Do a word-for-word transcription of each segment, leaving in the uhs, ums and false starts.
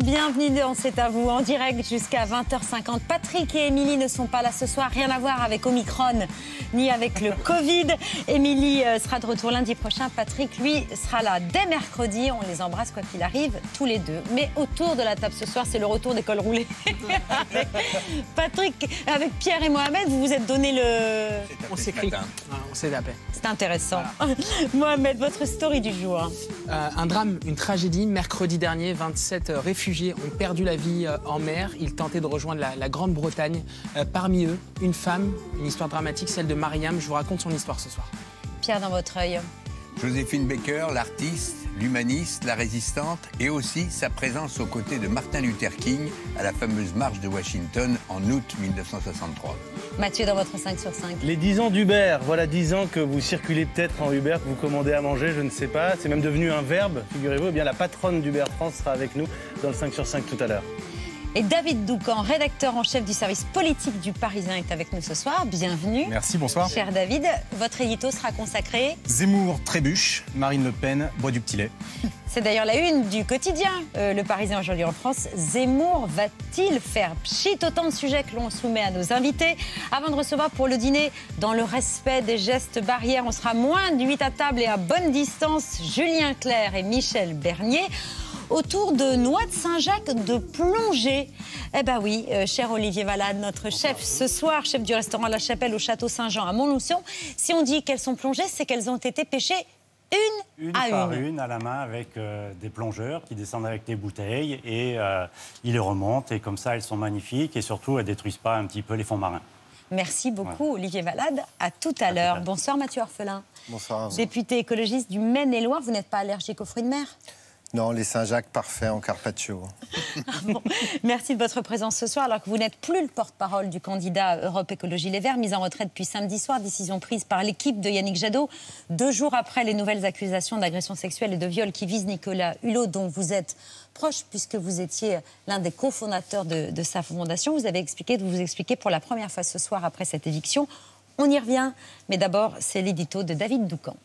bienvenue dans C'est à vous en direct jusqu'à vingt heures cinquante. Patrick et Émilie ne sont pas là ce soir, rien à voir avec Omicron ni avec le Covid. Émilie sera de retour lundi prochain, Patrick lui sera là dès mercredi. On les embrasse quoi qu'il arrive, tous les deux. Mais autour de la table ce soir, c'est le retour des cols roulés. avec Patrick, avec Pierre et Mohamed, vous vous êtes donné le... On s'écrit, on s'est tapé. C'est intéressant. Voilà. Mohamed, votre story du jour. Euh, un drame, une tragédie. Mercredi dernier, vingt-sept réfugiés ont perdu la vie euh, en mer. Ils tentaient de rejoindre la, la Grande-Bretagne. Euh, parmi eux, une femme, une histoire dramatique, celle de Mariam. Je vous raconte son histoire ce soir. Pierre, dans votre œil. Joséphine Baker, l'artiste, l'humaniste, la résistante, et aussi sa présence aux côtés de Martin Luther King à la fameuse marche de Washington en août mille neuf cent soixante-trois. Mathieu, dans votre cinq sur cinq. Les dix ans d'Uber, voilà dix ans que vous circulez peut-être en Uber, que vous commandez à manger, je ne sais pas. C'est même devenu un verbe, figurez-vous. Eh bien, la patronne d'Uber France sera avec nous dans le cinq sur cinq tout à l'heure. Et David Doucan, rédacteur en chef du service politique du Parisien, est avec nous ce soir. Bienvenue. Merci, bonsoir. Cher David, votre édito sera consacré... Zemmour trébuche, Marine Le Pen boit du petit lait. C'est d'ailleurs la une du quotidien, euh, Le Parisien aujourd'hui en France. Zemmour va-t-il faire pchit? Autant de sujets que l'on soumet à nos invités. Avant de recevoir pour le dîner, dans le respect des gestes barrières, on sera moins de huit à table et à bonne distance, Julien Clerc et Michel Bernier. Autour de noix de Saint-Jacques de plongée. Eh ben oui, euh, cher Olivier Valade, notre chef ce soir, chef du restaurant La Chapelle au Château Saint-Jean à Montluçon. Si on dit qu'elles sont plongées, c'est qu'elles ont été pêchées une, une à par une. une, à la main, avec euh, des plongeurs qui descendent avec des bouteilles et euh, ils les remontent. Et comme ça, elles sont magnifiques et surtout, elles ne détruisent pas un petit peu les fonds marins. Merci beaucoup, ouais. Olivier Valade. À tout à, à l'heure. Bonsoir, Mathieu Orphelin. Bonsoir. Député écologiste du Maine-et-Loire, vous n'êtes pas allergique aux fruits de mer? Non, les Saint-Jacques parfaits en carpaccio. Ah bon. Merci de votre présence ce soir, alors que vous n'êtes plus le porte-parole du candidat Europe Écologie Les Verts, mis en retraite depuis samedi soir, décision prise par l'équipe de Yannick Jadot, deux jours après les nouvelles accusations d'agression sexuelle et de viol qui visent Nicolas Hulot, dont vous êtes proche, puisque vous étiez l'un des cofondateurs de, de sa fondation. Vous avez expliqué, vous vous expliquez pour la première fois ce soir après cette éviction. On y revient, mais d'abord, c'est l'édito de David Doucan.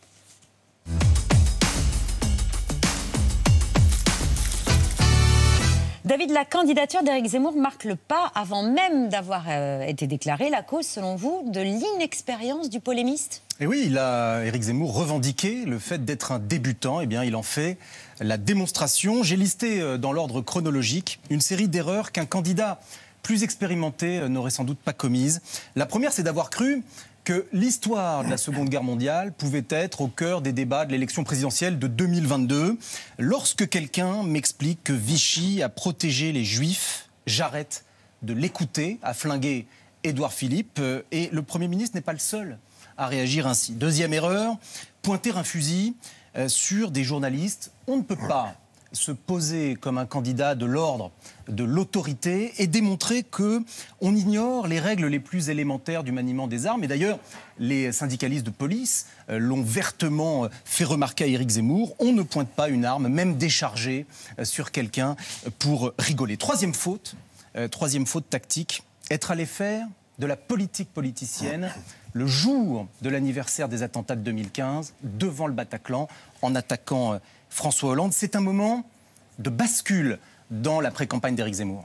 David, la candidature d'Éric Zemmour marque le pas avant même d'avoir euh, été déclarée. La cause, selon vous, de l'inexpérience du polémiste? Et oui, il a, Éric Zemmour, revendiqué le fait d'être un débutant. Eh bien, il en fait la démonstration. J'ai listé dans l'ordre chronologique une série d'erreurs qu'un candidat plus expérimenté n'aurait sans doute pas commises. La première, c'est d'avoir cru que l'histoire de la Seconde Guerre mondiale pouvait être au cœur des débats de l'élection présidentielle de deux mille vingt-deux. Lorsque quelqu'un m'explique que Vichy a protégé les Juifs, j'arrête de l'écouter, a flingué Édouard Philippe. Et le Premier ministre n'est pas le seul à réagir ainsi. Deuxième erreur, pointer un fusil sur des journalistes. On ne peut pas se poser comme un candidat de l'ordre de l'autorité et démontrer qu'on ignore les règles les plus élémentaires du maniement des armes. Et d'ailleurs, les syndicalistes de police euh, l'ont vertement fait remarquer à Éric Zemmour. On ne pointe pas une arme, même déchargée, euh, sur quelqu'un pour rigoler. Troisième faute, euh, troisième faute tactique, être allé faire de la politique politicienne le jour de l'anniversaire des attentats de deux mille quinze, devant le Bataclan, en attaquant euh, François Hollande. C'est un moment de bascule dans la pré-campagne d'Éric Zemmour.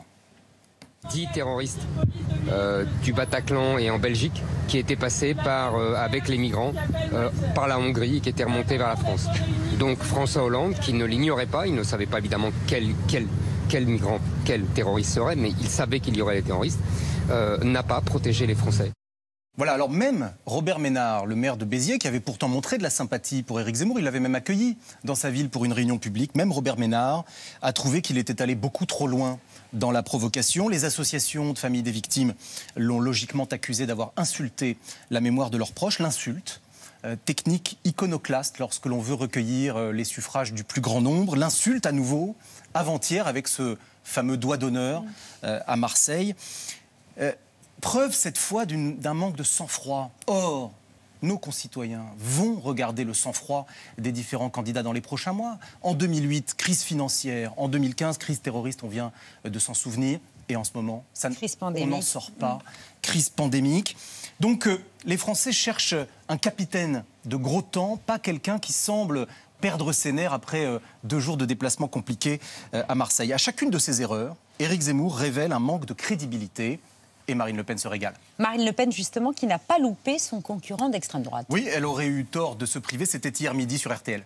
dix terroristes euh, du Bataclan et en Belgique qui étaient passés par, euh, avec les migrants euh, par la Hongrie et qui étaient remontés vers la France. Donc François Hollande, qui ne l'ignorait pas, il ne savait pas évidemment quel, quel, quel migrant, quel terroriste serait, mais il savait qu'il y aurait des terroristes, euh, n'a pas protégé les Français. Voilà, alors même Robert Ménard, le maire de Béziers, qui avait pourtant montré de la sympathie pour Éric Zemmour, il l'avait même accueilli dans sa ville pour une réunion publique, même Robert Ménard a trouvé qu'il était allé beaucoup trop loin dans la provocation. Les associations de familles des victimes l'ont logiquement accusé d'avoir insulté la mémoire de leurs proches. L'insulte, euh, technique iconoclaste lorsque l'on veut recueillir euh, les suffrages du plus grand nombre. L'insulte à nouveau, avant-hier, avec ce fameux doigt d'honneur euh, à Marseille. Euh, Preuve cette fois d'un manque de sang-froid. Or, nos concitoyens vont regarder le sang-froid des différents candidats dans les prochains mois. En deux mille huit, crise financière. En deux mille quinze, crise terroriste, on vient de s'en souvenir. Et en ce moment, ça, on n'en sort pas. Mmh. Crise pandémique. Donc, euh, les Français cherchent un capitaine de gros temps, pas quelqu'un qui semble perdre ses nerfs après euh, deux jours de déplacement compliqués euh, à Marseille. À chacune de ces erreurs, Éric Zemmour révèle un manque de crédibilité et Marine Le Pen se régale. Marine Le Pen, justement, qui n'a pas loupé son concurrent d'extrême droite. Oui, elle aurait eu tort de se priver, c'était hier midi sur R T L.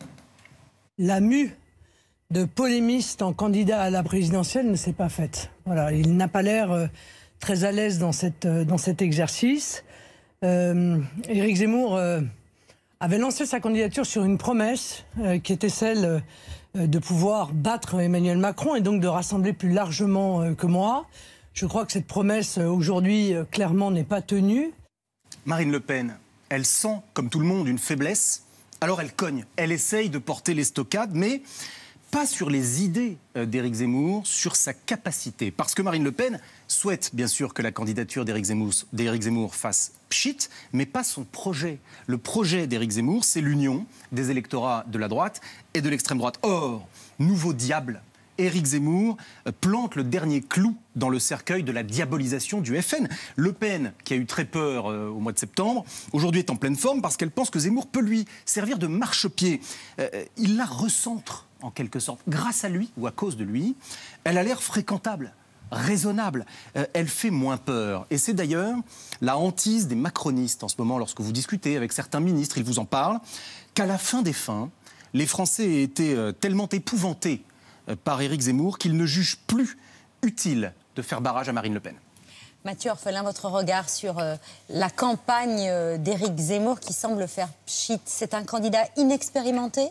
La mue de polémiste en candidat à la présidentielle ne s'est pas faite. Voilà, il n'a pas l'air euh, très à l'aise dans, cette, euh, dans cet exercice. Euh, Éric Zemmour euh, avait lancé sa candidature sur une promesse euh, qui était celle euh, de pouvoir battre Emmanuel Macron et donc de rassembler plus largement euh, que moi. Je crois que cette promesse, euh, aujourd'hui, euh, clairement, n'est pas tenue. Marine Le Pen, elle sent, comme tout le monde, une faiblesse. Alors elle cogne, elle essaye de porter l'estocade, mais pas sur les idées d'Éric Zemmour, sur sa capacité. Parce que Marine Le Pen souhaite bien sûr que la candidature d'Éric Zemmour, d'Éric Zemmour fasse pchit, mais pas son projet. Le projet d'Éric Zemmour, c'est l'union des électorats de la droite et de l'extrême droite. Or, nouveau diable, Éric Zemmour plante le dernier clou dans le cercueil de la diabolisation du F N. Le Pen, qui a eu très peur euh, au mois de septembre, aujourd'hui est en pleine forme parce qu'elle pense que Zemmour peut lui servir de marchepied. Euh, il la recentre, en quelque sorte. Grâce à lui, ou à cause de lui, elle a l'air fréquentable, raisonnable. Euh, elle fait moins peur. Et c'est d'ailleurs la hantise des macronistes en ce moment, lorsque vous discutez avec certains ministres, ils vous en parlent, qu'à la fin des fins, les Français aient été euh, tellement épouvantés par Éric Zemmour qu'il ne juge plus utile de faire barrage à Marine Le Pen. Mathieu Orphelin, votre regard sur euh, la campagne euh, d'Éric Zemmour qui semble faire pchit. C'est un candidat inexpérimenté?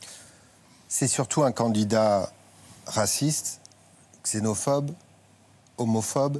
C'est surtout un candidat raciste, xénophobe, homophobe,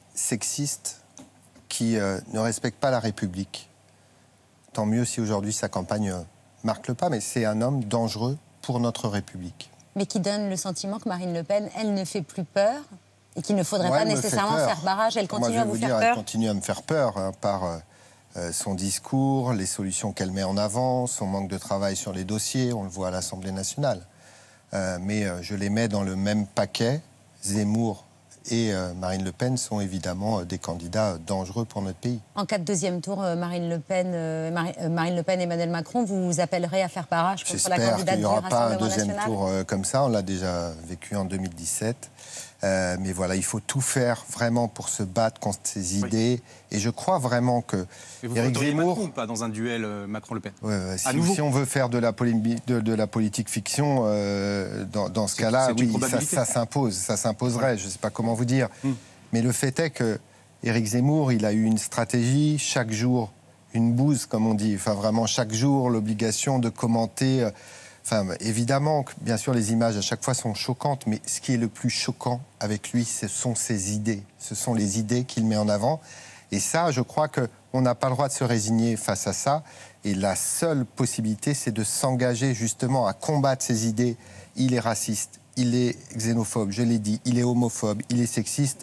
sexiste, qui euh, ne respecte pas la République. Tant mieux si aujourd'hui sa campagne euh, marque le pas, mais c'est un homme dangereux pour notre République. Mais qui donne le sentiment que Marine Le Pen, elle ne fait plus peur et qu'il ne faudrait Moi, pas elle nécessairement faire barrage. Elle continue Moi, je à vais vous, vous faire dire, peur. Elle continue à me faire peur hein, par euh, son discours, les solutions qu'elle met en avant, son manque de travail sur les dossiers, on le voit à l'Assemblée nationale. Euh, mais euh, je les mets dans le même paquet. Zemmour et euh, Marine Le Pen sont évidemment euh, des candidats dangereux pour notre pays. En cas de deuxième tour, euh, Marine Le Pen, euh, Marie, euh, Marine Le Pen et Emmanuel Macron, vous vous appellerez à faire barrage contre la J'espère qu'il n'y candidature aura du pas un Rassemblement deuxième national. tour euh, comme ça. On l'a déjà vécu en deux mille dix-sept. Euh, mais voilà, il faut tout faire vraiment pour se battre contre ces idées. Oui. Et je crois vraiment que mais vous Éric Zemmour, Macron ou pas dans un duel euh, Macron-Le Pen. Ouais, ouais, si, si on veut faire de la, de, de la politique fiction, euh, dans, dans ce cas-là, oui, ça, ça s'impose, ça s'imposerait. Ouais. Je ne sais pas comment vous dire. Hum. Mais le fait est que Éric Zemmour, il a eu une stratégie chaque jour, une bouse, comme on dit. Enfin, vraiment chaque jour, l'obligation de commenter. Euh, Enfin, évidemment, bien sûr, les images à chaque fois sont choquantes, mais ce qui est le plus choquant avec lui, ce sont ses idées. Ce sont les idées qu'il met en avant. Et ça, je crois qu'on n'a pas le droit de se résigner face à ça. Et la seule possibilité, c'est de s'engager justement à combattre ces idées. Il est raciste, il est xénophobe, je l'ai dit, il est homophobe, il est sexiste.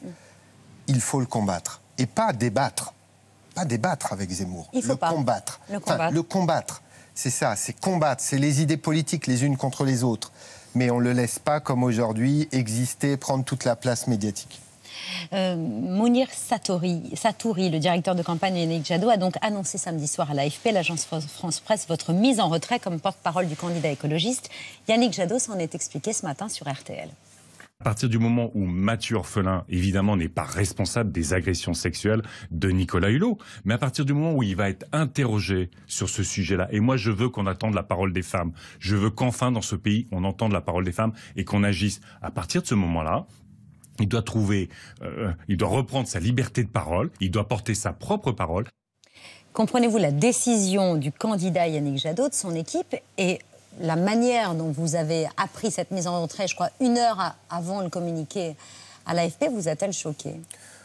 Il faut le combattre. Et pas débattre. Pas débattre avec Zemmour. Il faut le pas. combattre. Le combattre. Enfin, le combattre. C'est ça, c'est combattre, c'est les idées politiques les unes contre les autres. Mais on ne le laisse pas, comme aujourd'hui, exister, prendre toute la place médiatique. Euh, Mounir Satouri, Satouri, le directeur de campagne Yannick Jadot, a donc annoncé samedi soir à l'A F P, l'agence France Presse, votre mise en retrait comme porte-parole du candidat écologiste. Yannick Jadot s'en est expliqué ce matin sur R T L. À partir du moment où Mathieu Orphelin, évidemment, n'est pas responsable des agressions sexuelles de Nicolas Hulot, mais à partir du moment où il va être interrogé sur ce sujet-là, et moi je veux qu'on attende la parole des femmes, je veux qu'enfin dans ce pays on entende la parole des femmes et qu'on agisse. À partir de ce moment-là, il doit trouver, euh, il doit reprendre sa liberté de parole, il doit porter sa propre parole. Comprenez-vous la décision du candidat Yannick Jadot, de son équipe, et la manière dont vous avez appris cette mise en retrait, je crois, une heure à, avant le communiqué à l'A F P, vous a-t-elle choqué?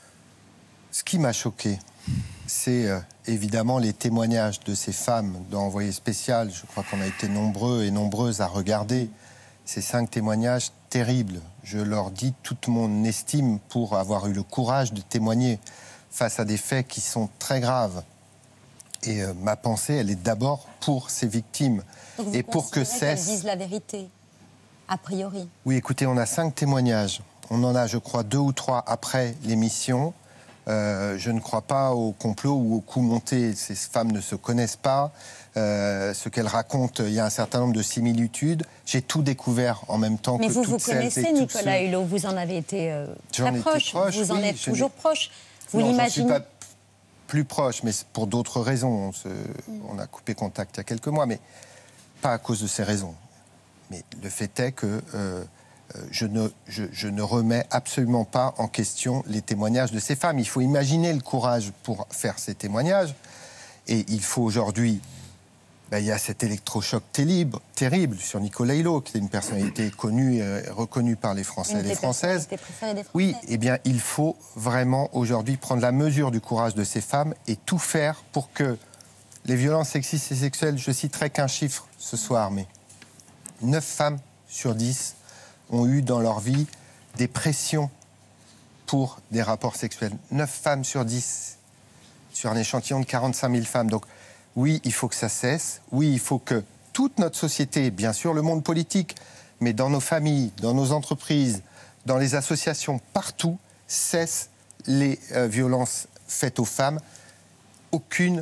Ce qui m'a choqué, c'est euh, évidemment les témoignages de ces femmes dans Envoyé spécial. Je crois qu'on a été nombreux et nombreuses à regarder ces cinq témoignages terribles. Je leur dis toute mon estime pour avoir eu le courage de témoigner face à des faits qui sont très graves. Et euh, ma pensée, elle est d'abord pour ces victimes. Donc vous et pour que cesse. Qu'elles disent la vérité, a priori. Oui, écoutez, on a cinq témoignages. On en a, je crois, deux ou trois après l'émission. Euh, je ne crois pas au complot ou au coup monté. Ces femmes ne se connaissent pas. Euh, ce qu'elles racontent, il y a un certain nombre de similitudes. J'ai tout découvert en même temps Mais que vous, toutes vous celles et connaissez tous Nicolas ceux- Hulot, vous en avez été euh, J'en très ai été proche, proche, vous en oui, êtes je toujours n'ai- proche. Vous Non, j'en suis l'imaginez pas plus proche, mais c'est pour d'autres raisons. On, se- on a coupé contact il y a quelques mois, mais pas à cause de ces raisons. Mais le fait est que euh, euh, je, ne, je, je ne remets absolument pas en question les témoignages de ces femmes. Il faut imaginer le courage pour faire ces témoignages. Et il faut aujourd'hui... Ben, il y a cet électrochoc terrible, terrible sur Nicolas Hulot, qui est une personnalité connue et reconnue par les Français Une et les des Françaises. personnalités préférées des Français. Oui, eh bien, il faut vraiment aujourd'hui prendre la mesure du courage de ces femmes et tout faire pour que les violences sexistes et sexuelles, je citerai qu'un chiffre ce soir, mais neuf femmes sur dix ont eu dans leur vie des pressions pour des rapports sexuels. neuf femmes sur dix sur un échantillon de quarante-cinq mille femmes. Donc, oui, il faut que ça cesse. Oui, il faut que toute notre société, bien sûr le monde politique, mais dans nos familles, dans nos entreprises, dans les associations, partout, cesse les euh, violences faites aux femmes. Aucune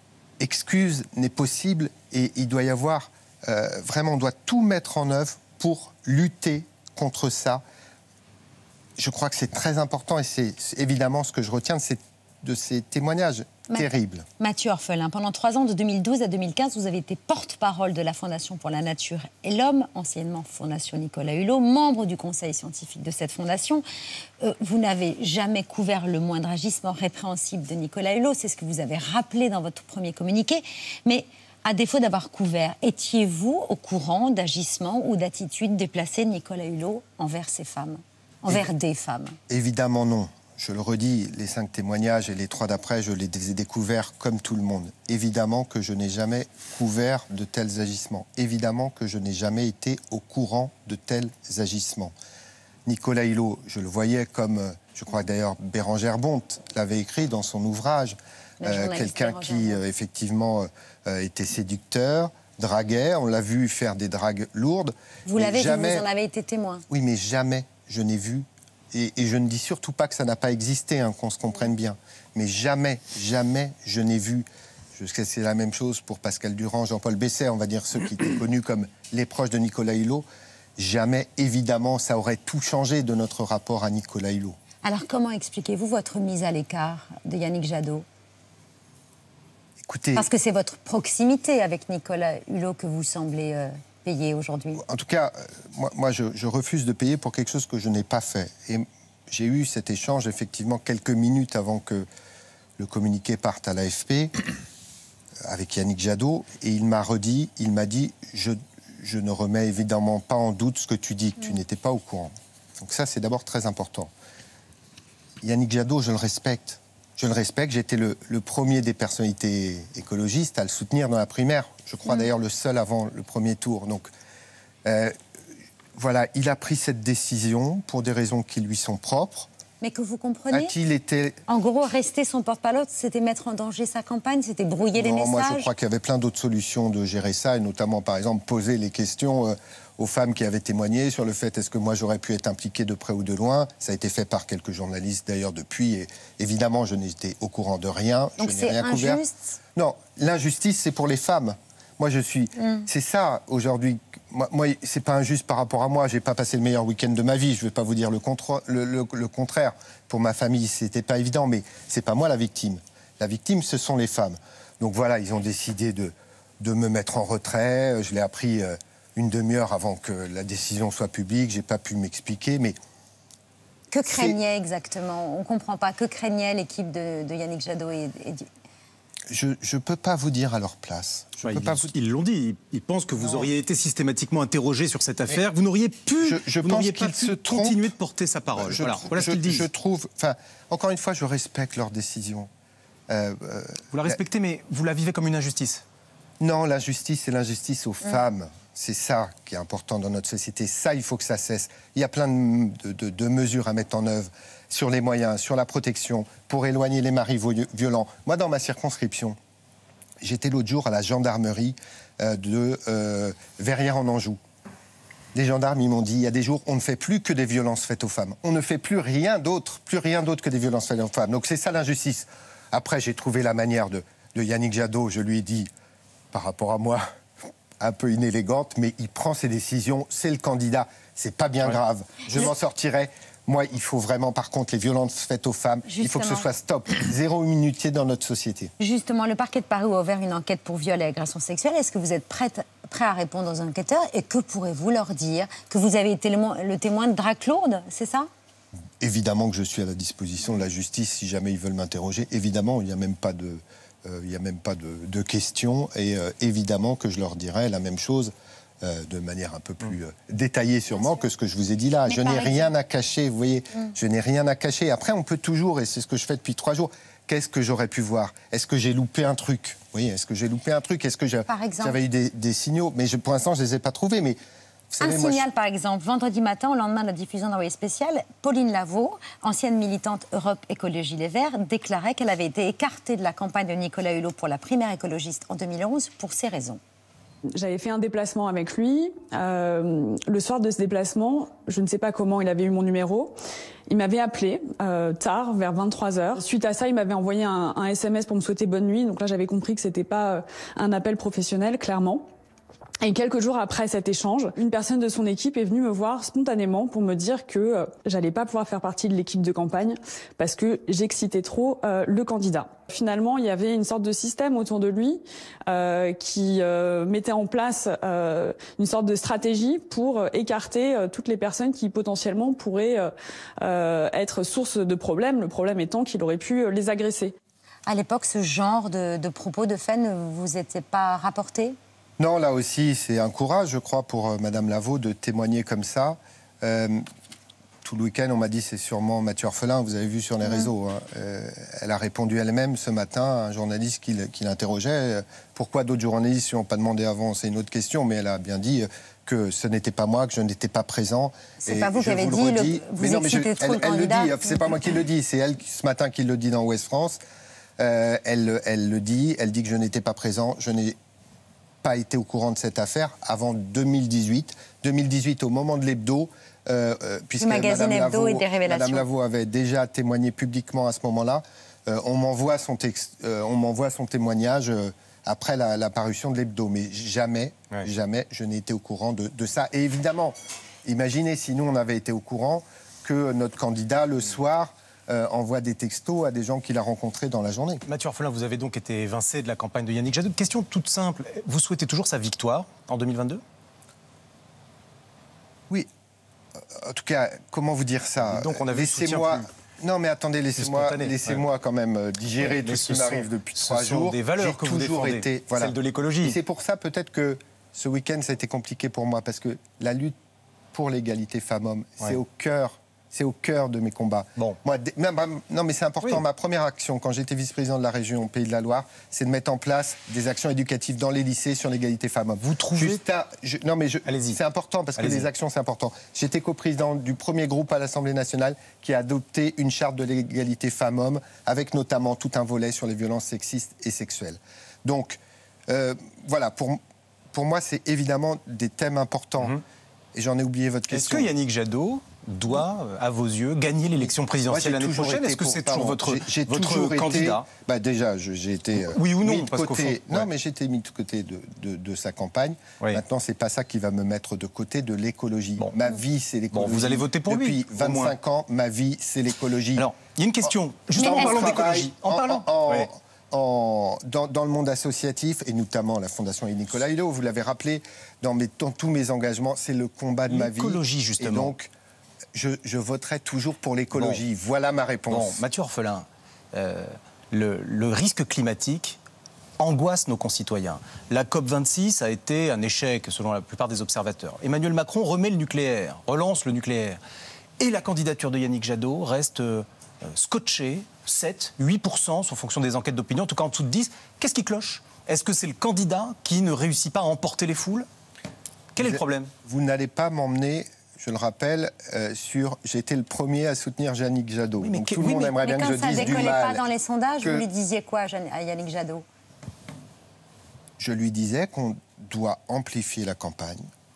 excuse n'est possible et il doit y avoir, euh, vraiment, on doit tout mettre en œuvre pour lutter contre ça. Je crois que c'est très important et c'est évidemment ce que je retiens de ces, de ces témoignages. Terrible. Mathieu Orphelin, pendant trois ans, de deux mille douze à deux mille quinze, vous avez été porte-parole de la Fondation pour la Nature et l'Homme, anciennement Fondation Nicolas Hulot, membre du conseil scientifique de cette fondation. Euh, vous n'avez jamais couvert le moindre agissement répréhensible de Nicolas Hulot, c'est ce que vous avez rappelé dans votre premier communiqué. Mais à défaut d'avoir couvert, étiez-vous au courant d'agissements ou d'attitudes déplacées de Nicolas Hulot envers ces femmes, envers et des femmes? Évidemment non. Je le redis, les cinq témoignages et les trois d'après, je les ai découverts comme tout le monde. Évidemment que je n'ai jamais couvert de tels agissements. Évidemment que je n'ai jamais été au courant de tels agissements. Nicolas Hulot, je le voyais comme, je crois que d'ailleurs Bérangère Bonte l'avait écrit dans son ouvrage, euh, quelqu'un qui euh, effectivement euh, était séducteur, draguait, on l'a vu faire des dragues lourdes. Vous l'avez vu, jamais... vous en avez été témoin. Oui, mais jamais je n'ai vu. Et, et je ne dis surtout pas que ça n'a pas existé, hein, qu'on se comprenne bien. Mais jamais, jamais je n'ai vu, je sais que c'est la même chose pour Pascal Durand, Jean-Paul Besset, on va dire ceux qui étaient connus comme les proches de Nicolas Hulot, jamais, évidemment, ça aurait tout changé de notre rapport à Nicolas Hulot. Alors comment expliquez-vous votre mise à l'écart de Yannick Jadot? Écoutez... Parce que c'est votre proximité avec Nicolas Hulot que vous semblez... Euh... payer aujourd'hui? En tout cas, moi, moi je, je refuse de payer pour quelque chose que je n'ai pas fait. Et j'ai eu cet échange, effectivement, quelques minutes avant que le communiqué parte à l'A F P, avec Yannick Jadot, et il m'a redit, il m'a dit, je, je ne remets évidemment pas en doute ce que tu dis, que tu mmh. n'étais pas au courant. Donc ça, c'est d'abord très important. Yannick Jadot, je le respecte. Je le respecte, j'étais le, le premier des personnalités écologistes à le soutenir dans la primaire. Je crois mmh. d'ailleurs le seul avant le premier tour. Donc euh, voilà, il a pris cette décision pour des raisons qui lui sont propres. Mais que vous comprenez? A-t-il été... En gros, rester son porte-parole, c'était mettre en danger sa campagne, c'était brouiller non, les messages? Moi, je crois qu'il y avait plein d'autres solutions de gérer ça, et notamment, par exemple, poser les questions euh, aux femmes qui avaient témoigné sur le fait est-ce que moi j'aurais pu être impliqué de près ou de loin. Ça a été fait par quelques journalistes d'ailleurs depuis, et évidemment, je n'étais au courant de rien. Donc je c'est rien couvert. Injuste? Non, l'injustice, c'est pour les femmes. Moi, je suis... Mm. C'est ça, aujourd'hui. Moi, moi c'est pas injuste par rapport à moi. J'ai pas passé le meilleur week-end de ma vie. Je vais pas vous dire le, contre... le, le, le contraire. Pour ma famille, c'était pas évident, mais c'est pas moi la victime. La victime, ce sont les femmes. Donc voilà, ils ont décidé de, de me mettre en retrait. Je l'ai appris euh, une demi-heure avant que la décision soit publique. J'ai pas pu m'expliquer, mais... Que craignait exactement? On comprend pas. Que craignait l'équipe de, de Yannick Jadot et... et... Je ne peux pas vous dire à leur place. Je ouais, peux ils pas vous... ils l'ont dit. Ils pensent que vous non. auriez été systématiquement interrogé sur cette affaire. Mais vous n'auriez pu, je, je vous pense pas pu se continuer de porter sa parole. Je, voilà, voilà je, ce qu'ils disent. Je trouve... Enfin, encore une fois, je respecte leur décision. Euh, euh, vous la respectez, mais vous la vivez comme une injustice? Non, l'injustice, c'est l'injustice aux mmh. femmes. C'est ça qui est important dans notre société. Ça, il faut que ça cesse. Il y a plein de, de, de mesures à mettre en œuvre sur les moyens, sur la protection, pour éloigner les maris violents. Moi, dans ma circonscription, j'étais l'autre jour à la gendarmerie euh, de euh, Verrières-en-Anjou. Les gendarmes, ils m'ont dit, il y a des jours, on ne fait plus que des violences faites aux femmes. On ne fait plus rien d'autre, plus rien d'autre que des violences faites aux femmes. Donc c'est ça l'injustice. Après, j'ai trouvé la manière de, de Yannick Jadot, je lui ai dit, par rapport à moi, un peu inélégante, mais il prend ses décisions, c'est le candidat, c'est pas bien ouais. grave. Je m'en sortirai. Moi, il faut vraiment, par contre, les violences faites aux femmes, Justement. il faut que ce soit stop, zéro minutier dans notre société. Justement, le parquet de Paris a ouvert une enquête pour viol et agression sexuelle. Est-ce que vous êtes prête, prêt à répondre aux enquêteurs? Et que pourrez-vous leur dire? Que vous avez été le, le témoin de drague lourde, c'est ça? Évidemment que je suis à la disposition de la justice si jamais ils veulent m'interroger. Évidemment, il n'y a même pas de, euh, il n'y a même pas de, de questions. Et euh, évidemment que je leur dirai la même chose. Euh, de manière un peu plus euh, détaillée sûrement que ce que je vous ai dit là. Mais je n'ai rien à cacher, vous voyez, mm. je n'ai rien à cacher. Après, on peut toujours, et c'est ce que je fais depuis trois jours, qu'est-ce que j'aurais pu voir? Est-ce que j'ai loupé un truc? Vous voyez, est-ce que j'ai loupé un truc? Est-ce que j'avais eu des, des signaux? Mais je, pour l'instant, je ne les ai pas trouvés. Mais, vous savez, un moi, signal, je... par exemple, vendredi matin, au lendemain de la diffusion d'Envoyé spécial, Pauline Lavaux, ancienne militante Europe Écologie Les Verts, déclarait qu'elle avait été écartée de la campagne de Nicolas Hulot pour la primaire écologiste en deux mille onze pour ces raisons. J'avais fait un déplacement avec lui. Euh, le soir de ce déplacement, je ne sais pas comment il avait eu mon numéro. Il m'avait appelé euh, tard, vers vingt-trois heures. Suite à ça, il m'avait envoyé un, un S M S pour me souhaiter bonne nuit. Donc là, j'avais compris que c'était pas euh, un appel professionnel, clairement. Et quelques jours après cet échange, une personne de son équipe est venue me voir spontanément pour me dire que euh, j'allais pas pouvoir faire partie de l'équipe de campagne parce que j'excitais trop euh, le candidat. Finalement, il y avait une sorte de système autour de lui euh, qui euh, mettait en place euh, une sorte de stratégie pour euh, écarter euh, toutes les personnes qui potentiellement pourraient euh, euh, être source de problèmes, le problème étant qu'il aurait pu euh, les agresser. À l'époque, ce genre de, de propos, de faits ne vous étaient pas rapportés ? Non, là aussi, c'est un courage, je crois, pour euh, Madame Lavaux de témoigner comme ça. Euh, tout le week-end, on m'a dit c'est sûrement Mathieu Orphelin, vous avez vu sur les mmh. réseaux. Hein. Euh, elle a répondu elle-même ce matin à un journaliste qui, qui l'interrogeait. Pourquoi d'autres journalistes ne l'ont pas demandé avant, c'est une autre question, mais elle a bien dit que ce n'était pas moi, que je n'étais pas présent. C'est pas vous qui avez dit, le, vous non, excitez je, trop elle, le elle candidat. le dit, c'est pas moi qui le dis, c'est elle ce matin qui le dit dans Ouest France. Euh, elle, elle le dit, elle dit que je n'étais pas présent, je n'ai pas été au courant de cette affaire avant deux mille dix-huit. deux mille dix-huit, au moment de l'hebdo, euh, euh, puisque magazine Madame Hebdo Lavaux, et des révélations. Madame Lavaux avait déjà témoigné publiquement à ce moment-là. Euh, on m'envoie son, euh, on m'envoie son témoignage euh, après la, la parution de l'hebdo. Mais jamais, ouais. jamais, je n'ai été au courant de, de ça. Et évidemment, imaginez si nous, on avait été au courant que notre candidat, le soir, Euh, envoie des textos à des gens qu'il a rencontrés dans la journée. Mathieu Orphelin, vous avez donc été évincé de la campagne de Yannick Jadot. Question toute simple, vous souhaitez toujours sa victoire en deux mille vingt-deux ? Oui. En tout cas, comment vous dire ça ? Donc on a vu Laissez-moi... plus... Non mais attendez, laissez-moi laissez ouais. quand même digérer ouais, tout ce qui m'arrive depuis trois ce sont jours. Des valeurs que vous défendez, été, voilà. celle de l'écologie. Et c'est pour ça peut-être que ce week-end ça a été compliqué pour moi, parce que la lutte pour l'égalité femmes-hommes, ouais. c'est au cœur C'est au cœur de mes combats. Bon. Moi, non, mais c'est important. Oui. Ma première action, quand j'étais vice-président de la région Pays de la Loire, c'est de mettre en place des actions éducatives dans les lycées sur l'égalité femmes-hommes. Vous trouvez à, je, Non, mais c'est important parce que les actions, c'est important. J'étais coprésident du premier groupe à l'Assemblée nationale qui a adopté une charte de l'égalité femmes-hommes, avec notamment tout un volet sur les violences sexistes et sexuelles. Donc, euh, voilà, pour, pour moi, c'est évidemment des thèmes importants. Mm-hmm. Et j'en ai oublié votre question. Est-ce que Yannick Jadot doit, à vos yeux, gagner l'élection présidentielle l'année prochaine? Est-ce que c'est toujours votre, j'ai votre toujours candidat été, bah Déjà, j'ai été euh, oui ou non, mis de parce côté. Fond, ouais. Non, mais j'ai été mis de côté de, de, de sa campagne. Oui. Maintenant, c'est pas ça qui va me mettre de côté de l'écologie. Bon. Ma vie, c'est l'écologie. Bon, vous allez voter pour Depuis lui. Depuis vingt-cinq ans, ma vie, c'est l'écologie. Alors, il y a une question. En, Justement, en parlant d'écologie. En, en parlant. En, ouais. En, dans, dans le monde associatif, et notamment la Fondation Nicolas Hulot, vous l'avez rappelé, dans, mes, dans tous mes engagements, c'est le combat de ma vie. L'écologie, justement. Et donc, je, je voterai toujours pour l'écologie. Bon. Voilà ma réponse. Bon, Mathieu Orphelin, euh, le, le risque climatique angoisse nos concitoyens. La COP vingt-six a été un échec, selon la plupart des observateurs. Emmanuel Macron remet le nucléaire, relance le nucléaire. Et la candidature de Yannick Jadot reste euh, scotchée, sept, huit pour cent en fonction des enquêtes d'opinion, en tout cas en dessous de dix. Qu'est-ce qui cloche? Est-ce que c'est le candidat qui ne réussit pas à emporter les foules? Quel est le problème? Vous n'allez pas m'emmener, je le rappelle, euh, sur... J'ai été le premier à soutenir Yannick Jadot. Oui, donc tout oui, le monde mais, aimerait mais bien que je dise du mal. Quand ça ne décollait pas dans les sondages, que... vous lui disiez quoi à Yannick Jadot? Je lui disais qu'on doit amplifier la campagne,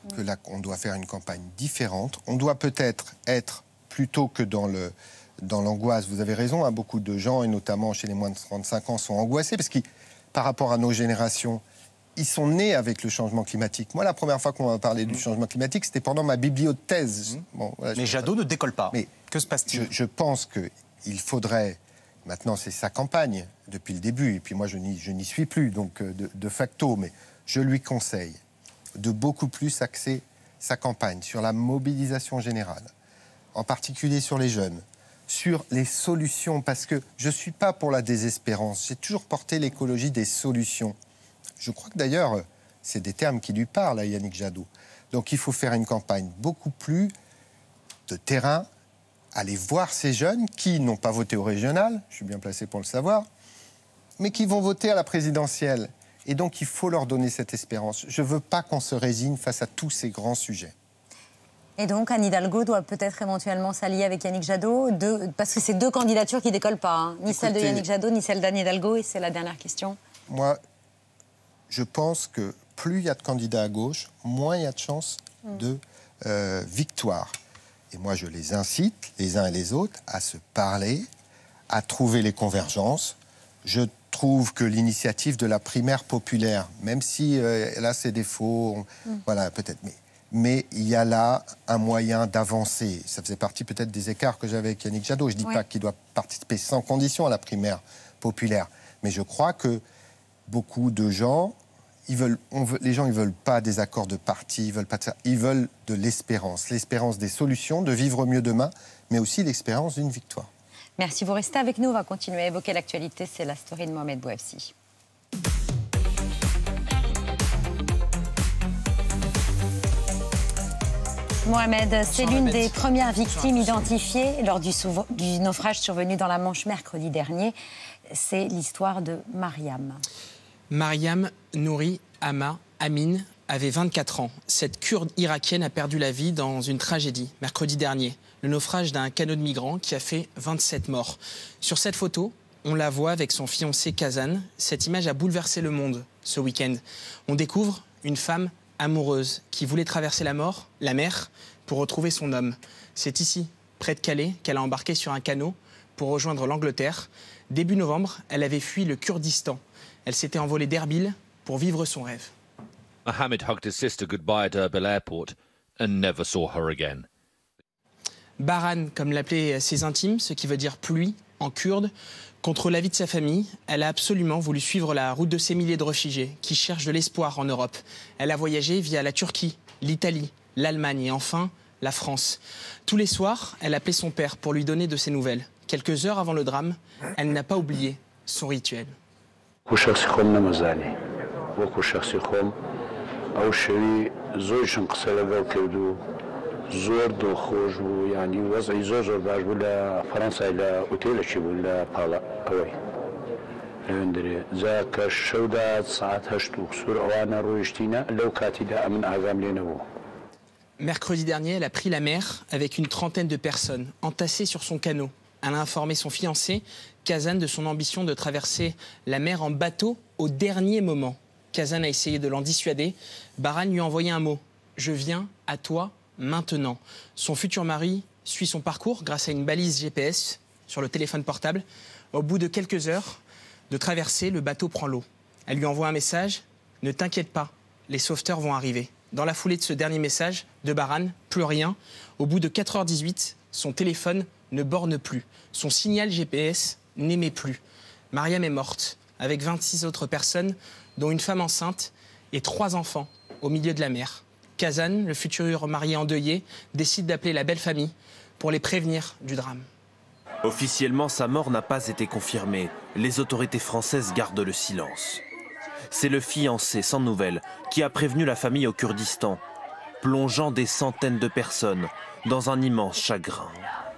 que là, on doit faire une campagne différente. On doit peut-être être, plutôt que dans le dans l'angoisse, vous avez raison, hein, beaucoup de gens, et notamment chez les moins de trente-cinq ans, sont angoissés, parce que par rapport à nos générations, ils sont nés avec le changement climatique. Moi, la première fois qu'on m'a parlé du changement climatique, c'était pendant ma bibliothèse. Mmh. Bon, voilà, Mais Jadot ne décolle pas. Mais que se passe-t-il? je, je pense qu'il faudrait... Maintenant, c'est sa campagne depuis le début, et puis moi, je n'y suis plus, donc de, de facto, mais je lui conseille de beaucoup plus axer sa campagne sur la mobilisation générale, en particulier sur les jeunes, sur les solutions, parce que je ne suis pas pour la désespérance. J'ai toujours porté l'écologie des solutions. Je crois que d'ailleurs, c'est des termes qui lui parlent à Yannick Jadot. Donc il faut faire une campagne beaucoup plus de terrain, aller voir ces jeunes qui n'ont pas voté au régional, je suis bien placé pour le savoir, mais qui vont voter à la présidentielle. Et donc il faut leur donner cette espérance. Je ne veux pas qu'on se résigne face à tous ces grands sujets. Et donc, Anne Hidalgo doit peut-être éventuellement s'allier avec Yannick Jadot, de, parce que c'est deux candidatures qui ne décollent pas, hein. Ni Écoutez, celle de Yannick Jadot, ni celle d'Anne Hidalgo, et c'est la dernière question. Moi, je pense que plus il y a de candidats à gauche, moins il y a de chances mmh. de euh, victoire. Et moi, je les incite, les uns et les autres, à se parler, à trouver les convergences. Je trouve que l'initiative de la primaire populaire, même si euh, elle a ses défauts, on, mmh. voilà, peut-être, mais... mais il y a là un moyen d'avancer. Ça faisait partie peut-être des écarts que j'avais avec Yannick Jadot. Je ne dis oui. pas qu'il doit participer sans condition à la primaire populaire, mais je crois que beaucoup de gens, ils veulent, on veut, les gens ne veulent pas des accords de parti, ils veulent pas de ça, ils veulent de l'espérance, l'espérance des solutions, de vivre mieux demain, mais aussi l'espérance d'une victoire. Merci, vous restez avec nous, on va continuer à évoquer l'actualité, c'est la story de Mohamed Bouafsi. Mohamed, c'est l'une des premières victimes identifiées lors du, du naufrage survenu dans la Manche mercredi dernier. C'est l'histoire de Mariam. Mariam Nouri Ama Amin avait vingt-quatre ans. Cette Kurde irakienne a perdu la vie dans une tragédie mercredi dernier. Le naufrage d'un canot de migrants qui a fait vingt-sept morts. Sur cette photo, on la voit avec son fiancé Kazan. Cette image a bouleversé le monde ce week-end. On découvre une femme amoureuse qui voulait traverser la mort, la mer, pour retrouver son homme. C'est ici, près de Calais, qu'elle a embarqué sur un canot pour rejoindre l'Angleterre. Début novembre, elle avait fui le Kurdistan. Elle s'était envolée d'Erbil pour vivre son rêve. Mohamed hugged his sister goodbye at Erbil Airport and never saw her again. Baran, comme l'appelaient ses intimes, ce qui veut dire pluie en kurde. Contre l'avis de sa famille, elle a absolument voulu suivre la route de ces milliers de réfugiés qui cherchent de l'espoir en Europe. Elle a voyagé via la Turquie, l'Italie, l'Allemagne et enfin la France. Tous les soirs, elle appelait son père pour lui donner de ses nouvelles. Quelques heures avant le drame, elle n'a pas oublié son rituel. زۆر دڵخۆش بوو ینی وەزعی زۆر زۆر باش بوو لە فەڕەنسای لە ئوتێلێکی بوو لە پاڵە ئەوەی لەوێندرێ جا کە شەودا ساعت هەشت و سوور ئەوانە ڕۆیشتینە لەو کاتیدا ئەمن ئاگام لێ نەبوو. Mercredi dernier, elle a pris la mer avec une trentaine de personnes entassées sur son canot. Elle a informé son fiancé, Kazan, de son ambition de traverser la mer en bateau au dernier moment. Kazan a essayé de l'en dissuader. Baran lui a envoyé un mot. Je viens à toi maintenant. Son futur mari suit son parcours grâce à une balise G P S sur le téléphone portable. Au bout de quelques heures de traversée, le bateau prend l'eau. Elle lui envoie un message. Ne t'inquiète pas, les sauveteurs vont arriver. Dans la foulée de ce dernier message de Baran, plus rien. Au bout de quatre heures dix-huit, son téléphone ne borne plus. Son signal G P S n'émet plus. Mariam est morte, avec vingt-six autres personnes, dont une femme enceinte et trois enfants, au milieu de la mer. Kazan, le futur marié endeuillé, décide d'appeler la belle famille pour les prévenir du drame. Officiellement, sa mort n'a pas été confirmée. Les autorités françaises gardent le silence. C'est le fiancé, sans nouvelles, qui a prévenu la famille au Kurdistan, plongeant des centaines de personnes dans un immense chagrin.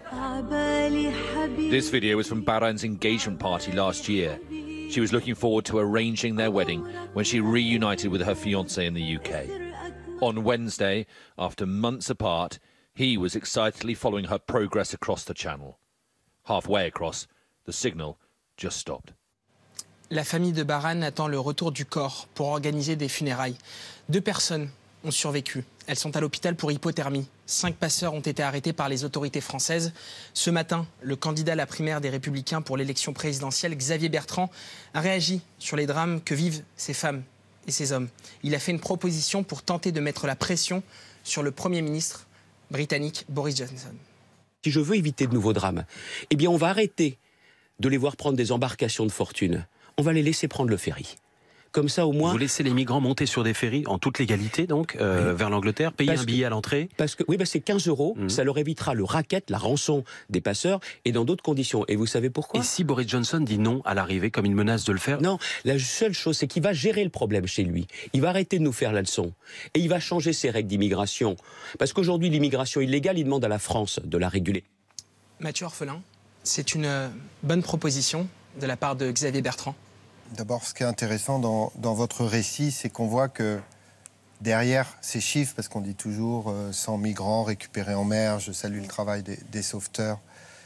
This video was from Baran's engagement party last year. She was looking forward to arranging their wedding when she reunited with her fiancé in the U K. On Wednesday, after months apart, he was excitedly following her progress across the channel. Halfway across, the signal just stopped. La famille de Baran attend le retour du corps pour organiser des funérailles. Deux personnes ont survécu. Elles sont à l'hôpital pour hypothermie. Cinq passeurs ont été arrêtés par les autorités françaises. Ce matin, le candidat à la primaire des Républicains pour l'élection présidentielle, Xavier Bertrand, a réagi sur les drames que vivent ces femmes et ces hommes. Il a fait une proposition pour tenter de mettre la pression sur le Premier ministre britannique Boris Johnson. Si je veux éviter de nouveaux drames, eh bien on va arrêter de les voir prendre des embarcations de fortune. On va les laisser prendre le ferry. Comme ça, au moins... Vous laissez les migrants monter sur des ferries en toute légalité, donc, euh, oui. vers l'Angleterre, payer parce un billet que, à l'entrée. Parce que, oui, bah c'est quinze euros, mmh. ça leur évitera le racket, la rançon des passeurs, et dans d'autres conditions. Et vous savez pourquoi? Et si Boris Johnson dit non à l'arrivée, comme il menace de le faire? Non, la seule chose, c'est qu'il va gérer le problème chez lui. Il va arrêter de nous faire la leçon. Et il va changer ses règles d'immigration. Parce qu'aujourd'hui, l'immigration illégale, il demande à la France de la réguler. Mathieu Orphelin, c'est une bonne proposition de la part de Xavier Bertrand. D'abord, ce qui est intéressant dans, dans votre récit, c'est qu'on voit que derrière ces chiffres, parce qu'on dit toujours euh, cent migrants récupérés en mer, je salue le travail des, des sauveteurs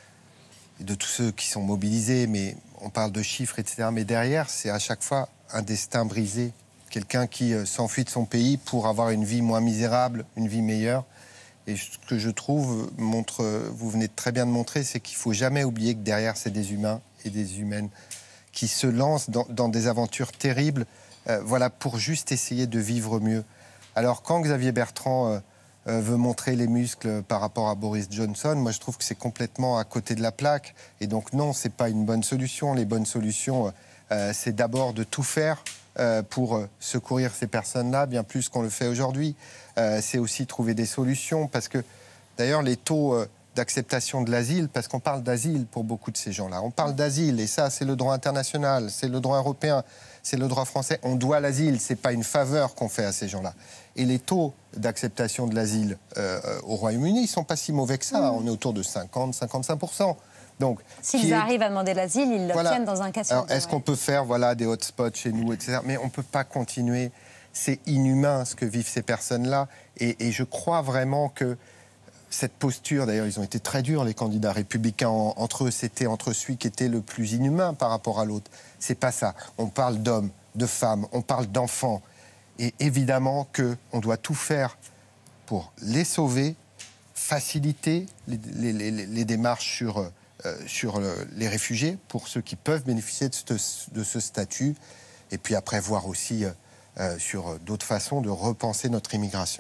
et de tous ceux qui sont mobilisés, mais on parle de chiffres, et cetera. Mais derrière, c'est à chaque fois un destin brisé. Quelqu'un qui euh, s'enfuit de son pays pour avoir une vie moins misérable, une vie meilleure. Et ce que je trouve, montre, vous venez très bien de montrer, c'est qu'il ne faut jamais oublier que derrière, c'est des humains et des humaines qui se lancent dans, dans des aventures terribles, euh, voilà, pour juste essayer de vivre mieux. Alors, quand Xavier Bertrand euh, euh, veut montrer les muscles par rapport à Boris Johnson, moi, je trouve que c'est complètement à côté de la plaque. Et donc, non, c'est pas une bonne solution. Les bonnes solutions, euh, c'est d'abord de tout faire euh, pour euh, secourir ces personnes-là, bien plus qu'on le fait aujourd'hui. Euh, c'est aussi trouver des solutions, parce que, d'ailleurs, les taux... Euh, d'acceptation de l'asile, parce qu'on parle d'asile pour beaucoup de ces gens-là. On parle d'asile, et ça, c'est le droit international, c'est le droit européen, c'est le droit français. On doit l'asile, c'est pas une faveur qu'on fait à ces gens-là. Et les taux d'acceptation de l'asile euh, au Royaume-Uni, ils sont pas si mauvais que ça. Mmh. On est autour de cinquante à cinquante-cinq pour cent. Donc, s'ils est... arrivent à demander l'asile, ils l'obtiennent voilà. dans un cas sur deux. Est-ce qu'on peut faire voilà, des hotspots chez nous, et cetera. Mais on ne peut pas continuer. C'est inhumain ce que vivent ces personnes-là. Et, et je crois vraiment que cette posture, d'ailleurs, ils ont été très durs, les candidats républicains, en, entre eux, c'était entre celui qui était le plus inhumain par rapport à l'autre. C'est pas ça. On parle d'hommes, de femmes, on parle d'enfants. Et évidemment qu'on doit tout faire pour les sauver, faciliter les, les, les, les démarches sur, euh, sur le, les réfugiés, pour ceux qui peuvent bénéficier de ce, de ce statut, et puis après voir aussi euh, sur d'autres façons de repenser notre immigration.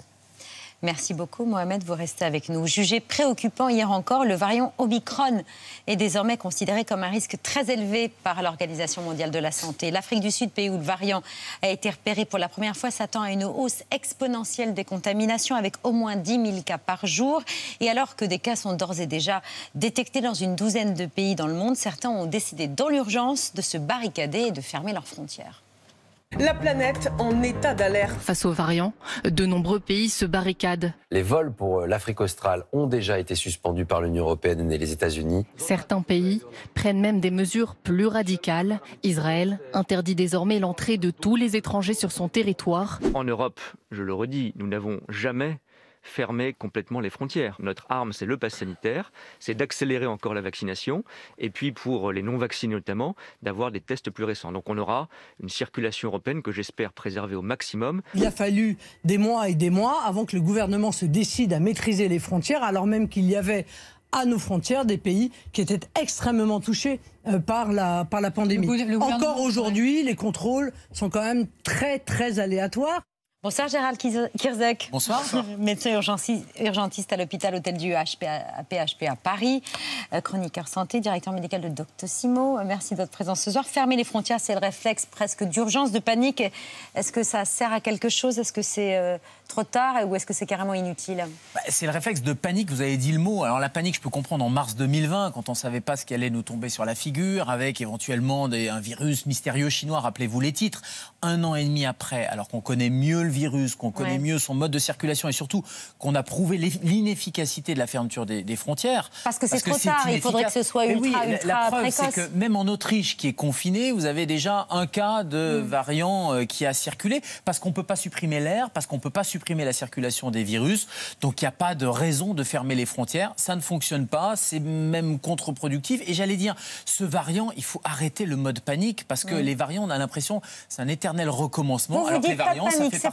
Merci beaucoup, Mohamed. Vous restez avec nous. Jugé préoccupant hier encore, le variant Omicron est désormais considéré comme un risque très élevé par l'Organisation mondiale de la santé. L'Afrique du Sud, pays où le variant a été repéré pour la première fois, s'attend à une hausse exponentielle des contaminations avec au moins dix mille cas par jour. Et alors que des cas sont d'ores et déjà détectés dans une douzaine de pays dans le monde, certains ont décidé dans l'urgence de se barricader et de fermer leurs frontières. La planète en état d'alerte. Face aux variants, de nombreux pays se barricadent. Les vols pour l'Afrique australe ont déjà été suspendus par l'Union européenne et les États-Unis. Certains pays prennent même des mesures plus radicales. Israël interdit désormais l'entrée de tous les étrangers sur son territoire. En Europe, je le redis, nous n'avons jamais fermer complètement les frontières. Notre arme, c'est le pass sanitaire, c'est d'accélérer encore la vaccination, et puis pour les non-vaccinés notamment, d'avoir des tests plus récents. Donc on aura une circulation européenne que j'espère préserver au maximum. Il a fallu des mois et des mois avant que le gouvernement se décide à maîtriser les frontières, alors même qu'il y avait à nos frontières des pays qui étaient extrêmement touchés euh, par, la, par la pandémie. Le, le Encore aujourd'hui, ouais. les contrôles sont quand même très, très aléatoires. Bonsoir Gérald Kierzek. Bonsoir. Médecin urgentiste à l'hôpital Hôtel du P H P à Paris, chroniqueur santé, directeur médical de Doctissimo. Merci de votre présence ce soir. Fermer les frontières, c'est le réflexe presque d'urgence, de panique. Est-ce que ça sert à quelque chose? Est-ce que c'est euh, trop tard ou est-ce que c'est carrément inutile? bah, C'est le réflexe de panique, vous avez dit le mot. Alors la panique, je peux comprendre en mars deux mille vingt, quand on ne savait pas ce qui allait nous tomber sur la figure, avec éventuellement des, un virus mystérieux chinois, rappelez-vous les titres. Un an et demi après, alors qu'on connaît mieux le virus, qu'on connaît ouais. mieux son mode de circulation et surtout qu'on a prouvé l'inefficacité de la fermeture des, des frontières. Parce que c'est trop tard, il faudrait que ce soit ultra, oui, ultra la, la preuve, précoce. c'est que même en Autriche, qui est confinée, vous avez déjà un cas de mmh. variant euh, qui a circulé, parce qu'on ne peut pas supprimer l'air, parce qu'on ne peut pas supprimer la circulation des virus, donc il n'y a pas de raison de fermer les frontières. Ça ne fonctionne pas, c'est même contre-productif. Et j'allais dire, ce variant, il faut arrêter le mode panique, parce que mmh. les variants, on a l'impression, c'est un éternel recommencement. Vous alors vous que les variants, pas de panique, ça fait partie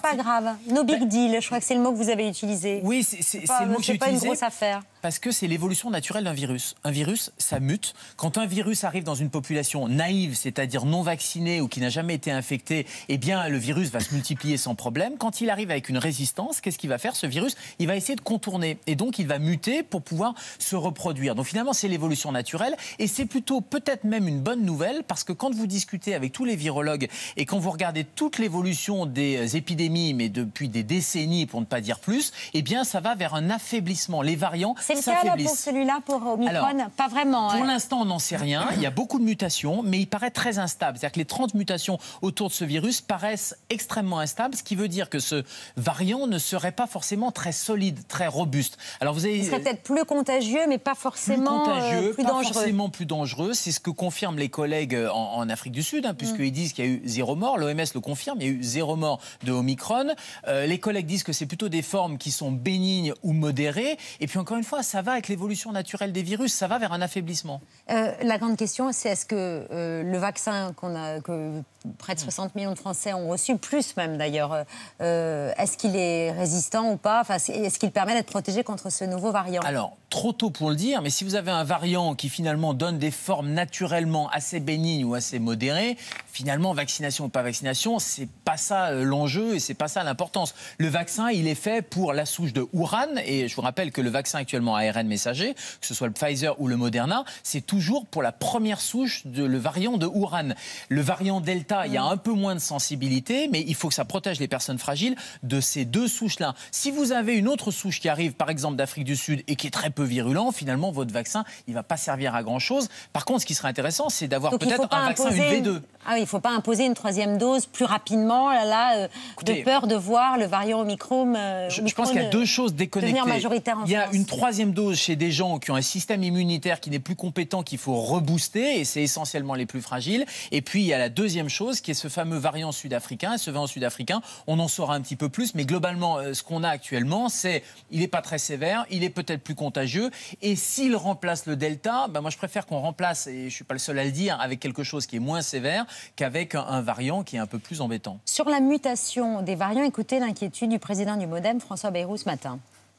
pas grave. No big deal, je crois que c'est le mot que vous avez utilisé. Oui, c'est le mot que j'ai utilisé. C'est pas une grosse affaire. Parce que c'est l'évolution naturelle d'un virus. Un virus, ça mute. Quand un virus arrive dans une population naïve, c'est-à-dire non vaccinée ou qui n'a jamais été infectée, eh bien, le virus va se multiplier sans problème. Quand il arrive avec une résistance, qu'est-ce qu'il va faire, ce virus? Il va essayer de contourner. Et donc, il va muter pour pouvoir se reproduire. Donc, finalement, c'est l'évolution naturelle. Et c'est plutôt, peut-être même une bonne nouvelle, parce que quand vous discutez avec tous les virologues et quand vous regardez toute l'évolution des épidémies, mais depuis des décennies, pour ne pas dire plus, eh bien, ça va vers un affaiblissement. Les variants C'est le cas là, pour celui-là, pour Omicron? Alors, pas vraiment. Pour hein. l'instant, on n'en sait rien. Il y a beaucoup de mutations, mais il paraît très instable. C'est-à-dire que les trente mutations autour de ce virus paraissent extrêmement instables, ce qui veut dire que ce variant ne serait pas forcément très solide, très robuste. Alors vous avez... Il serait peut-être plus contagieux, mais pas forcément plus contagieux, euh, plus pas dangereux. forcément plus dangereux. C'est ce que confirment les collègues en, en Afrique du Sud, hein, puisqu'ils mm. disent qu'il y a eu zéro mort. L'O M S le confirme, il y a eu zéro mort de Omicron. Euh, les collègues disent que c'est plutôt des formes qui sont bénignes ou modérées. Et puis encore une fois, ça va avec l'évolution naturelle des virus, ça va vers un affaiblissement. Euh, la grande question, c'est est-ce que euh, le vaccin qu'on a, que près de soixante millions de Français ont reçu, plus même d'ailleurs, euh, est-ce qu'il est résistant ou pas? Enfin, est-ce qu'il permet d'être protégé contre ce nouveau variant? Alors, trop tôt pour le dire, mais si vous avez un variant qui finalement donne des formes naturellement assez bénignes ou assez modérées, finalement, vaccination ou pas vaccination, c'est pas ça euh, l'enjeu et c'est pas ça l'importance. Le vaccin, il est fait pour la souche de Wuhan, et je vous rappelle que le vaccin actuellement A R N messager, que ce soit le Pfizer ou le Moderna, c'est toujours pour la première souche de le variant de Wuhan. Le variant Delta, il y a un peu moins de sensibilité, mais il faut que ça protège les personnes fragiles de ces deux souches-là. Si vous avez une autre souche qui arrive, par exemple d'Afrique du Sud, et qui est très peu virulent, finalement, votre vaccin, il ne va pas servir à grand-chose. Par contre, ce qui serait intéressant, c'est d'avoir peut-être un vaccin, une V deux. Une... Ah oui, il ne faut pas imposer une troisième dose plus rapidement, là, là euh, Écoutez, de peur de voir le variant Omicron. Euh, je, je pense qu'il y a deux choses déconnectées. Majoritaire en il y a France. Une troisième dose chez des gens qui ont un système immunitaire qui n'est plus compétent, qu'il faut rebooster, et c'est essentiellement les plus fragiles. Et puis, il y a la deuxième chose, qui est ce fameux variant sud-africain. Et ce variant sud-africain, on en saura un petit peu plus, mais globalement, euh, ce qu'on a actuellement, c'est il n'est pas très sévère, il est peut-être plus contagieux, et s'il remplace le Delta, ben moi je préfère qu'on remplace, et je ne suis pas le seul à le dire, avec quelque chose qui est moins sévère qu'avec un, un variant qui est un peu plus embêtant. Sur la mutation des variants, écoutez l'inquiétude du président du MoDem, François Bayrou, ce matin.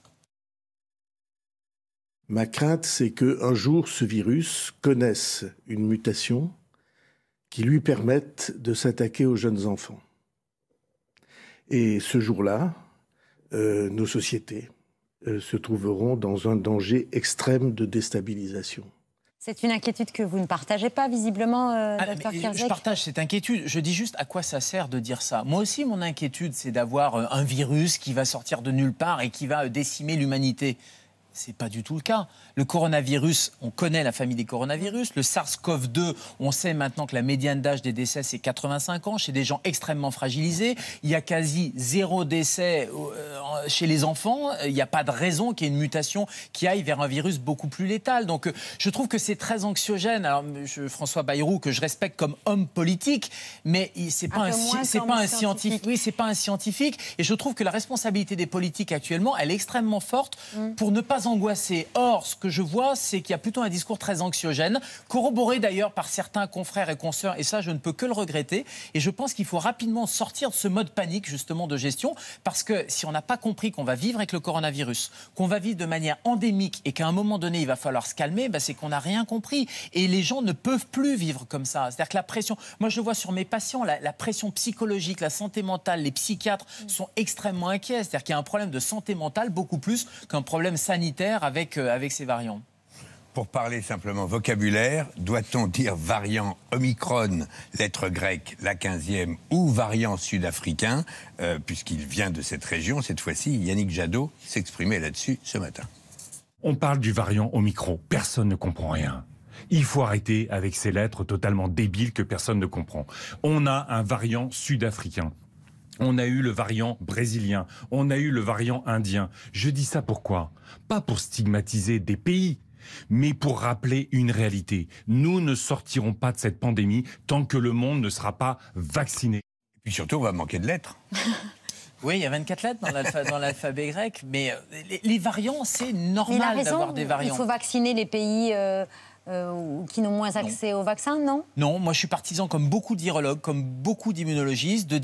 Ma crainte, c'est qu'un jour, ce virus connaisse une mutation qui lui permette de s'attaquer aux jeunes enfants. Et ce jour-là, euh, nos sociétés euh, se trouveront dans un danger extrême de déstabilisation. C'est une inquiétude que vous ne partagez pas, visiblement, euh, ah, docteur Kierzek. Je partage cette inquiétude. Je dis juste à quoi ça sert de dire ça. Moi aussi, mon inquiétude, c'est d'avoir euh, un virus qui va sortir de nulle part et qui va euh, décimer l'humanité. C'est pas du tout le cas. Le coronavirus, on connaît la famille des coronavirus. Le SARS-CoV deux, on sait maintenant que la médiane d'âge des décès, c'est quatre-vingt-cinq ans, chez des gens extrêmement fragilisés. Il y a quasi zéro décès chez les enfants. Il n'y a pas de raison qu'il y ait une mutation qui aille vers un virus beaucoup plus létal. Donc, je trouve que c'est très anxiogène. Alors, je, François Bayrou, que je respecte comme homme politique, mais c'est pas un, un c'est pas un scientifique. Oui, c'est pas un scientifique. Et je trouve que la responsabilité des politiques actuellement, elle est extrêmement forte mm. pour ne pas angoissé. Or, ce que je vois, c'est qu'il y a plutôt un discours très anxiogène, corroboré d'ailleurs par certains confrères et consoeurs, et ça, je ne peux que le regretter. Et je pense qu'il faut rapidement sortir de ce mode panique, justement, de gestion, parce que si on n'a pas compris qu'on va vivre avec le coronavirus, qu'on va vivre de manière endémique, et qu'à un moment donné, il va falloir se calmer, bah, c'est qu'on n'a rien compris. Et les gens ne peuvent plus vivre comme ça. C'est-à-dire que la pression... Moi, je le vois sur mes patients, la, la pression psychologique, la santé mentale, les psychiatres mmh. sont extrêmement inquiets. C'est-à-dire qu'il y a un problème de santé mentale beaucoup plus qu'un problème sanitaire avec, euh, avec ces variants. Pour parler simplement vocabulaire, doit-on dire variant Omicron, lettre grecque, la quinzième, ou variant sud-africain, euh, puisqu'il vient de cette région? Cette fois-ci, Yannick Jadot s'exprimait là-dessus ce matin. On parle du variant Omicron, personne ne comprend rien. Il faut arrêter avec ces lettres totalement débiles que personne ne comprend. On a un variant sud-africain. On a eu le variant brésilien, on a eu le variant indien. Je dis ça pourquoi? Pas pour stigmatiser des pays, mais pour rappeler une réalité. Nous ne sortirons pas de cette pandémie tant que le monde ne sera pas vacciné. Et puis surtout, on va manquer de lettres. Oui, il y a vingt-quatre lettres dans l'alphabet grec, mais les, les variants, c'est normal d'avoir des variants. Il faut vacciner les pays... Euh... Euh, qui n'ont moins accès non. au vaccin, non? Non, moi je suis partisan, comme beaucoup d'virologues, comme beaucoup d'immunologistes, de dire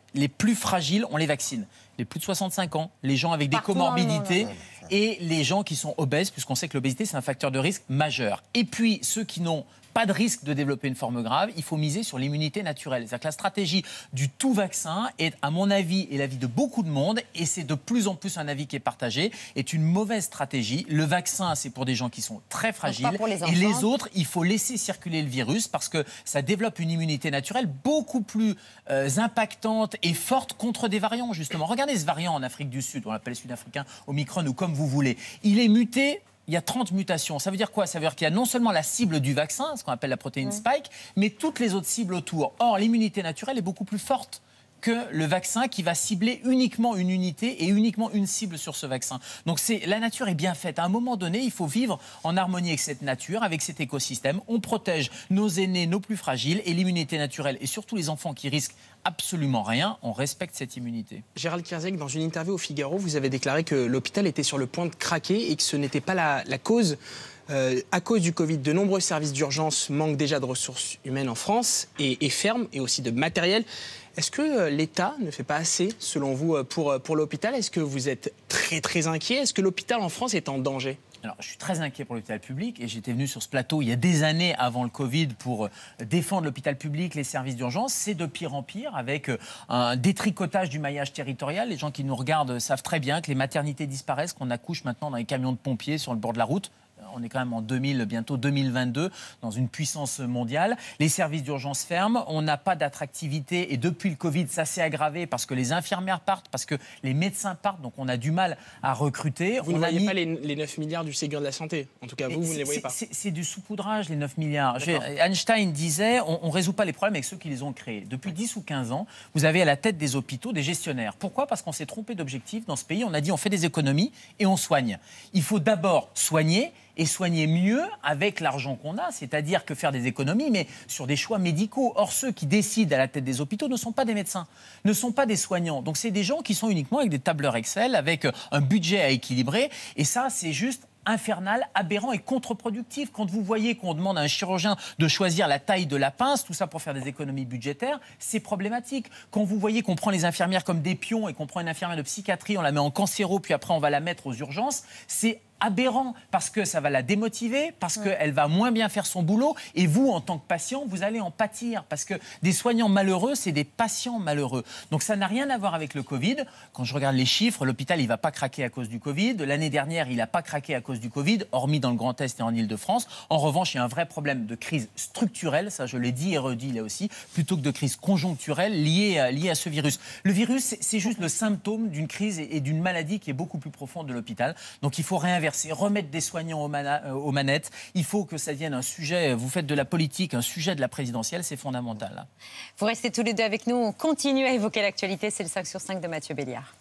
les plus fragiles, on les vaccine. Les plus de soixante-cinq ans, les gens avec des Partout comorbidités dans le monde, et les gens qui sont obèses, puisqu'on sait que l'obésité, c'est un facteur de risque majeur. Et puis, ceux qui n'ont pas de risque de développer une forme grave, il faut miser sur l'immunité naturelle. C'est-à-dire que la stratégie du tout vaccin est, à mon avis, et l'avis de beaucoup de monde, et c'est de plus en plus un avis qui est partagé, est une mauvaise stratégie. Le vaccin, c'est pour des gens qui sont très fragiles. Les et les autres, il faut laisser circuler le virus parce que ça développe une immunité naturelle beaucoup plus euh, impactante et forte contre des variants, justement. Regardez ce variant en Afrique du Sud, on l'appelle sud-africain, Omicron ou comme vous voulez. Il est muté. Il y a trente mutations. Ça veut dire quoi? Ça veut dire qu'il y a non seulement la cible du vaccin, ce qu'on appelle la protéine spike, mais toutes les autres cibles autour. Or, l'immunité naturelle est beaucoup plus forte que le vaccin qui va cibler uniquement une unité et uniquement une cible sur ce vaccin. Donc c'est, la nature est bien faite. À un moment donné, il faut vivre en harmonie avec cette nature, avec cet écosystème. On protège nos aînés, nos plus fragiles et l'immunité naturelle. Et surtout les enfants qui risquent absolument rien, on respecte cette immunité. Gérald Kierzek, dans une interview au Figaro, vous avez déclaré que l'hôpital était sur le point de craquer et que ce n'était pas la, la cause. Euh, à cause du Covid, de nombreux services d'urgence manquent déjà de ressources humaines en France et, et ferment, et aussi de matériel. Est-ce que l'État ne fait pas assez, selon vous, pour, pour l'hôpital? Est-ce que vous êtes très très inquiet? Est-ce que l'hôpital en France est en danger? Alors, je suis très inquiet pour l'hôpital public et j'étais venu sur ce plateau il y a des années avant le Covid pour défendre l'hôpital public, les services d'urgence. C'est de pire en pire avec un détricotage du maillage territorial. Les gens qui nous regardent savent très bien que les maternités disparaissent, qu'on accouche maintenant dans les camions de pompiers sur le bord de la route. On est quand même en deux mille, bientôt deux mille vingt-deux, dans une puissance mondiale. Les services d'urgence ferment, on n'a pas d'attractivité et depuis le Covid, ça s'est aggravé parce que les infirmières partent, parce que les médecins partent, donc on a du mal à recruter. Vous on ne voyez mis... pas les, les neuf milliards du Ségur de la Santé? En tout cas, vous, vous ne les voyez pas. C'est du saupoudrage, les neuf milliards. Einstein disait, on ne résout pas les problèmes avec ceux qui les ont créés. Depuis dix ou quinze ans, vous avez à la tête des hôpitaux des gestionnaires. Pourquoi? Parce qu'on s'est trompé d'objectif dans ce pays. On a dit on fait des économies et on soigne. Il faut d'abord soigner et soigner mieux avec l'argent qu'on a, c'est-à-dire que faire des économies, mais sur des choix médicaux. Or, ceux qui décident à la tête des hôpitaux ne sont pas des médecins, ne sont pas des soignants. Donc, c'est des gens qui sont uniquement avec des tableurs Excel, avec un budget à équilibrer. Et ça, c'est juste infernal, aberrant et contre-productif. Quand vous voyez qu'on demande à un chirurgien de choisir la taille de la pince, tout ça pour faire des économies budgétaires, c'est problématique. Quand vous voyez qu'on prend les infirmières comme des pions et qu'on prend une infirmière de psychiatrie, on la met en cancéro, puis après on va la mettre aux urgences, c'est aberrant, parce que ça va la démotiver, parce ouais. qu'elle va moins bien faire son boulot, et vous, en tant que patient, vous allez en pâtir, parce que des soignants malheureux, c'est des patients malheureux. Donc ça n'a rien à voir avec le Covid. Quand je regarde les chiffres, l'hôpital, il ne va pas craquer à cause du Covid. L'année dernière, il n'a pas craqué à cause du Covid, hormis dans le Grand Est et en Ile-de-France. En revanche, il y a un vrai problème de crise structurelle, ça je l'ai dit et redit là aussi, plutôt que de crise conjoncturelle liée à, liée à ce virus. Le virus, c'est juste le symptôme d'une crise et d'une maladie qui est beaucoup plus profonde de l'hôpital. Donc il faut réinverser. Remettre des soignants aux, mana- aux manettes. Il faut que ça devienne un sujet, vous faites de la politique, un sujet de la présidentielle, c'est fondamental. Vous restez tous les deux avec nous, on continue à évoquer l'actualité, c'est le cinq sur cinq de Mathieu Béliard.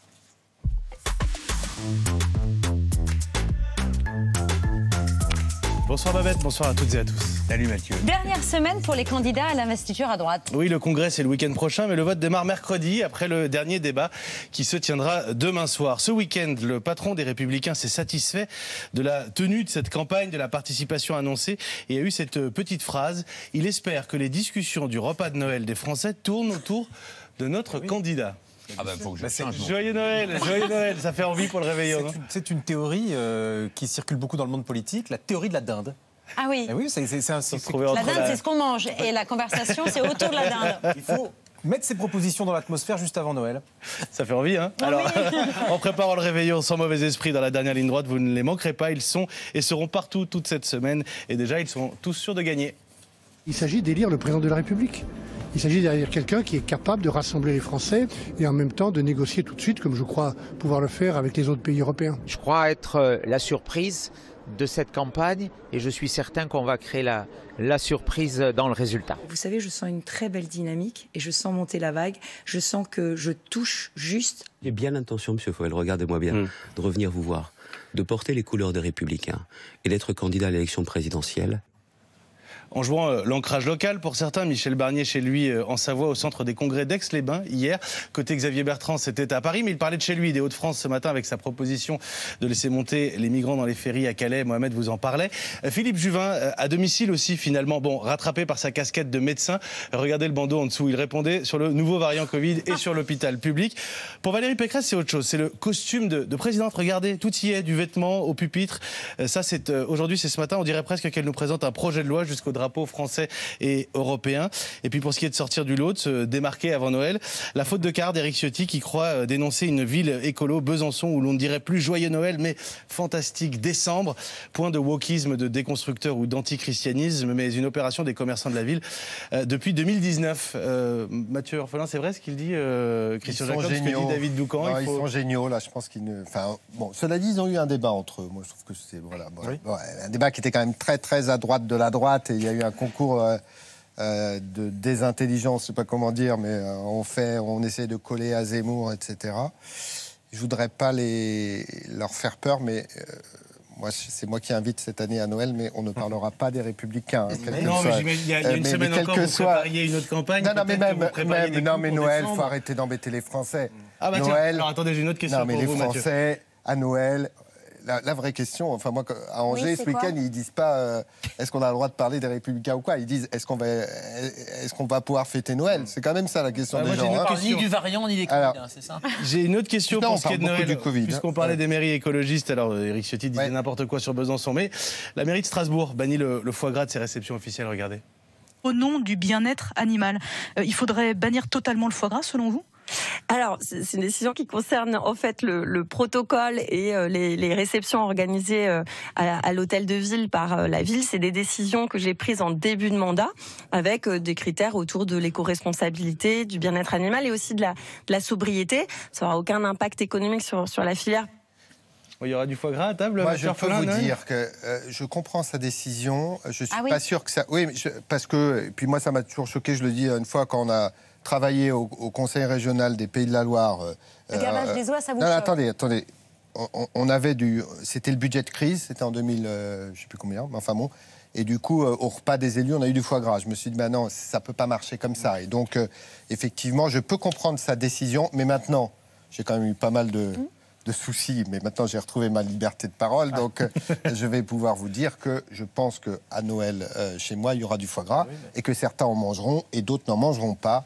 Bonsoir Babette, bonsoir à toutes et à tous. Salut Mathieu. Dernière semaine pour les candidats à l'investiture à droite. Oui, le congrès c'est le week-end prochain, mais le vote démarre mercredi après le dernier débat qui se tiendra demain soir. Ce week-end, le patron des Républicains s'est satisfait de la tenue de cette campagne, de la participation annoncée et a eu cette petite phrase. Il espère que les discussions du repas de Noël des Français tournent autour de notre oui. candidat. Ah bah, faut que je bah change, joyeux Noël, joyeux Noël, ça fait envie pour le réveillon. C'est une, une théorie euh, qui circule beaucoup dans le monde politique, la théorie de la dinde. Ah oui. Eh oui, c'est un. La dinde, c'est ce qu'on mange, et la conversation, c'est autour de la dinde. Il faut mettre ces propositions dans l'atmosphère juste avant Noël. Ça fait envie, hein? Ah Alors, oui. en préparant le réveillon sans mauvais esprit dans la dernière ligne droite, vous ne les manquerez pas. Ils sont et seront partout toute cette semaine, et déjà, ils sont tous sûrs de gagner. Il s'agit d'élire le président de la République. Il s'agit d'élire quelqu'un qui est capable de rassembler les Français et en même temps de négocier tout de suite, comme je crois pouvoir le faire avec les autres pays européens. Je crois être la surprise de cette campagne et je suis certain qu'on va créer la, la surprise dans le résultat. Vous savez, je sens une très belle dynamique et je sens monter la vague. Je sens que je touche juste. J'ai bien l'intention, Monsieur Fauvel, regardez-moi bien, mmh. de revenir vous voir, de porter les couleurs des Républicains et d'être candidat à l'élection présidentielle. En jouant euh, l'ancrage local pour certains, Michel Barnier chez lui euh, en Savoie au centre des congrès d'Aix-les-Bains hier. Côté Xavier Bertrand, c'était à Paris, mais il parlait de chez lui, des Hauts-de-France ce matin avec sa proposition de laisser monter les migrants dans les ferries à Calais. Mohamed vous en parlait. Euh, Philippe Juvin, euh, à domicile aussi finalement, bon, rattrapé par sa casquette de médecin. Regardez le bandeau en dessous, il répondait sur le nouveau variant Covid et sur l'hôpital public. Pour Valérie Pécresse, c'est autre chose, c'est le costume de, de présidente. Regardez, tout y est, du vêtement au pupitre. Euh, ça, c'est euh, aujourd'hui, c'est ce matin, on dirait presque qu'elle nous présente un projet de loi jusqu'au drapeau français et européen. Et puis pour ce qui est de sortir du lot, de se démarquer avant Noël, la faute de quart d'Éric Ciotti qui croit dénoncer une ville écolo, Besançon, où l'on ne dirait plus joyeux Noël, mais fantastique décembre. Point de wokisme, de déconstructeur ou d'antichristianisme, mais une opération des commerçants de la ville euh, depuis deux mille dix-neuf. Euh, Mathieu Orphelin, c'est vrai ce qu'il dit, euh, Christian Jacob, ce que dit David Doucan. Non, il faut... Ils sont géniaux, là, je pense qu'ils ne... Enfin, bon, cela dit, ils ont eu un débat entre eux. Moi, je trouve que c'est... Voilà, bon, oui. ouais, un débat qui était quand même très, très à droite de la droite, et il y a eu un concours... Euh, Euh, de désintelligence, je ne sais pas comment dire, mais euh, on fait, on essaie de coller à Zemmour, et cetera. Je ne voudrais pas les, leur faire peur, mais euh, moi, c'est moi qui invite cette année à Noël, mais on ne parlera pas des Républicains. Hein, mais non, mais il y a, il y a une euh, semaine mais encore, vous soit... prépariez une autre campagne. Non, non, mais même, même non, mais Noël, il faut arrêter d'embêter les Français. Ah bah Noël, tiens, alors attendez, j'ai une autre question non, mais pour les vous, Français, Mathieu. À Noël... La, la vraie question, enfin moi à Angers oui, ce week-end ils disent pas euh, est-ce qu'on a le droit de parler des Républicains ou quoi, ils disent est-ce qu'on va est-ce qu'on va pouvoir fêter Noël, c'est quand même ça la question. Ouais, des moi, gens. Hein. Ni du variant ni des Covid, c'est ça. J'ai une autre question non, pour ce qui est de Noël, puisqu'on parlait ouais. des mairies écologistes. Alors Éric Ciotti disait ouais. n'importe quoi sur Besançon, mais la mairie de Strasbourg bannit le, le foie gras de ses réceptions officielles. Regardez. Au nom du bien-être animal, euh, il faudrait bannir totalement le foie gras selon vous ? Alors, c'est une décision qui concerne en fait le, le protocole et euh, les, les réceptions organisées euh, à, à l'hôtel de ville par euh, la ville. C'est des décisions que j'ai prises en début de mandat avec euh, des critères autour de l'éco-responsabilité, du bien-être animal et aussi de la, de la sobriété. Ça n'aura aucun impact économique sur, sur la filière. Il y aura du foie gras à table. Moi, je peux vous dire que euh, je comprends sa décision. Je suis ah oui. pas sûr que ça. Oui, mais je... parce que et puis moi, ça m'a toujours choqué. Je le dis une fois quand on a travaillé au, au Conseil régional des Pays de la Loire. Euh, le gavage euh, des oies, ça vous non, choque. attendez, attendez. On, on avait du. C'était le budget de crise. C'était en deux mille, euh, je sais plus combien. Mais enfin bon. Et du coup, euh, au repas des élus, on a eu du foie gras. Je me suis dit, bah non, ça peut pas marcher comme ça. Et donc, euh, effectivement, je peux comprendre sa décision, mais maintenant, j'ai quand même eu pas mal de. Mmh. de soucis, mais maintenant j'ai retrouvé ma liberté de parole, donc euh, je vais pouvoir vous dire que je pense qu'à Noël, euh, chez moi, il y aura du foie gras, oui, mais... et que certains en mangeront et d'autres n'en mangeront pas.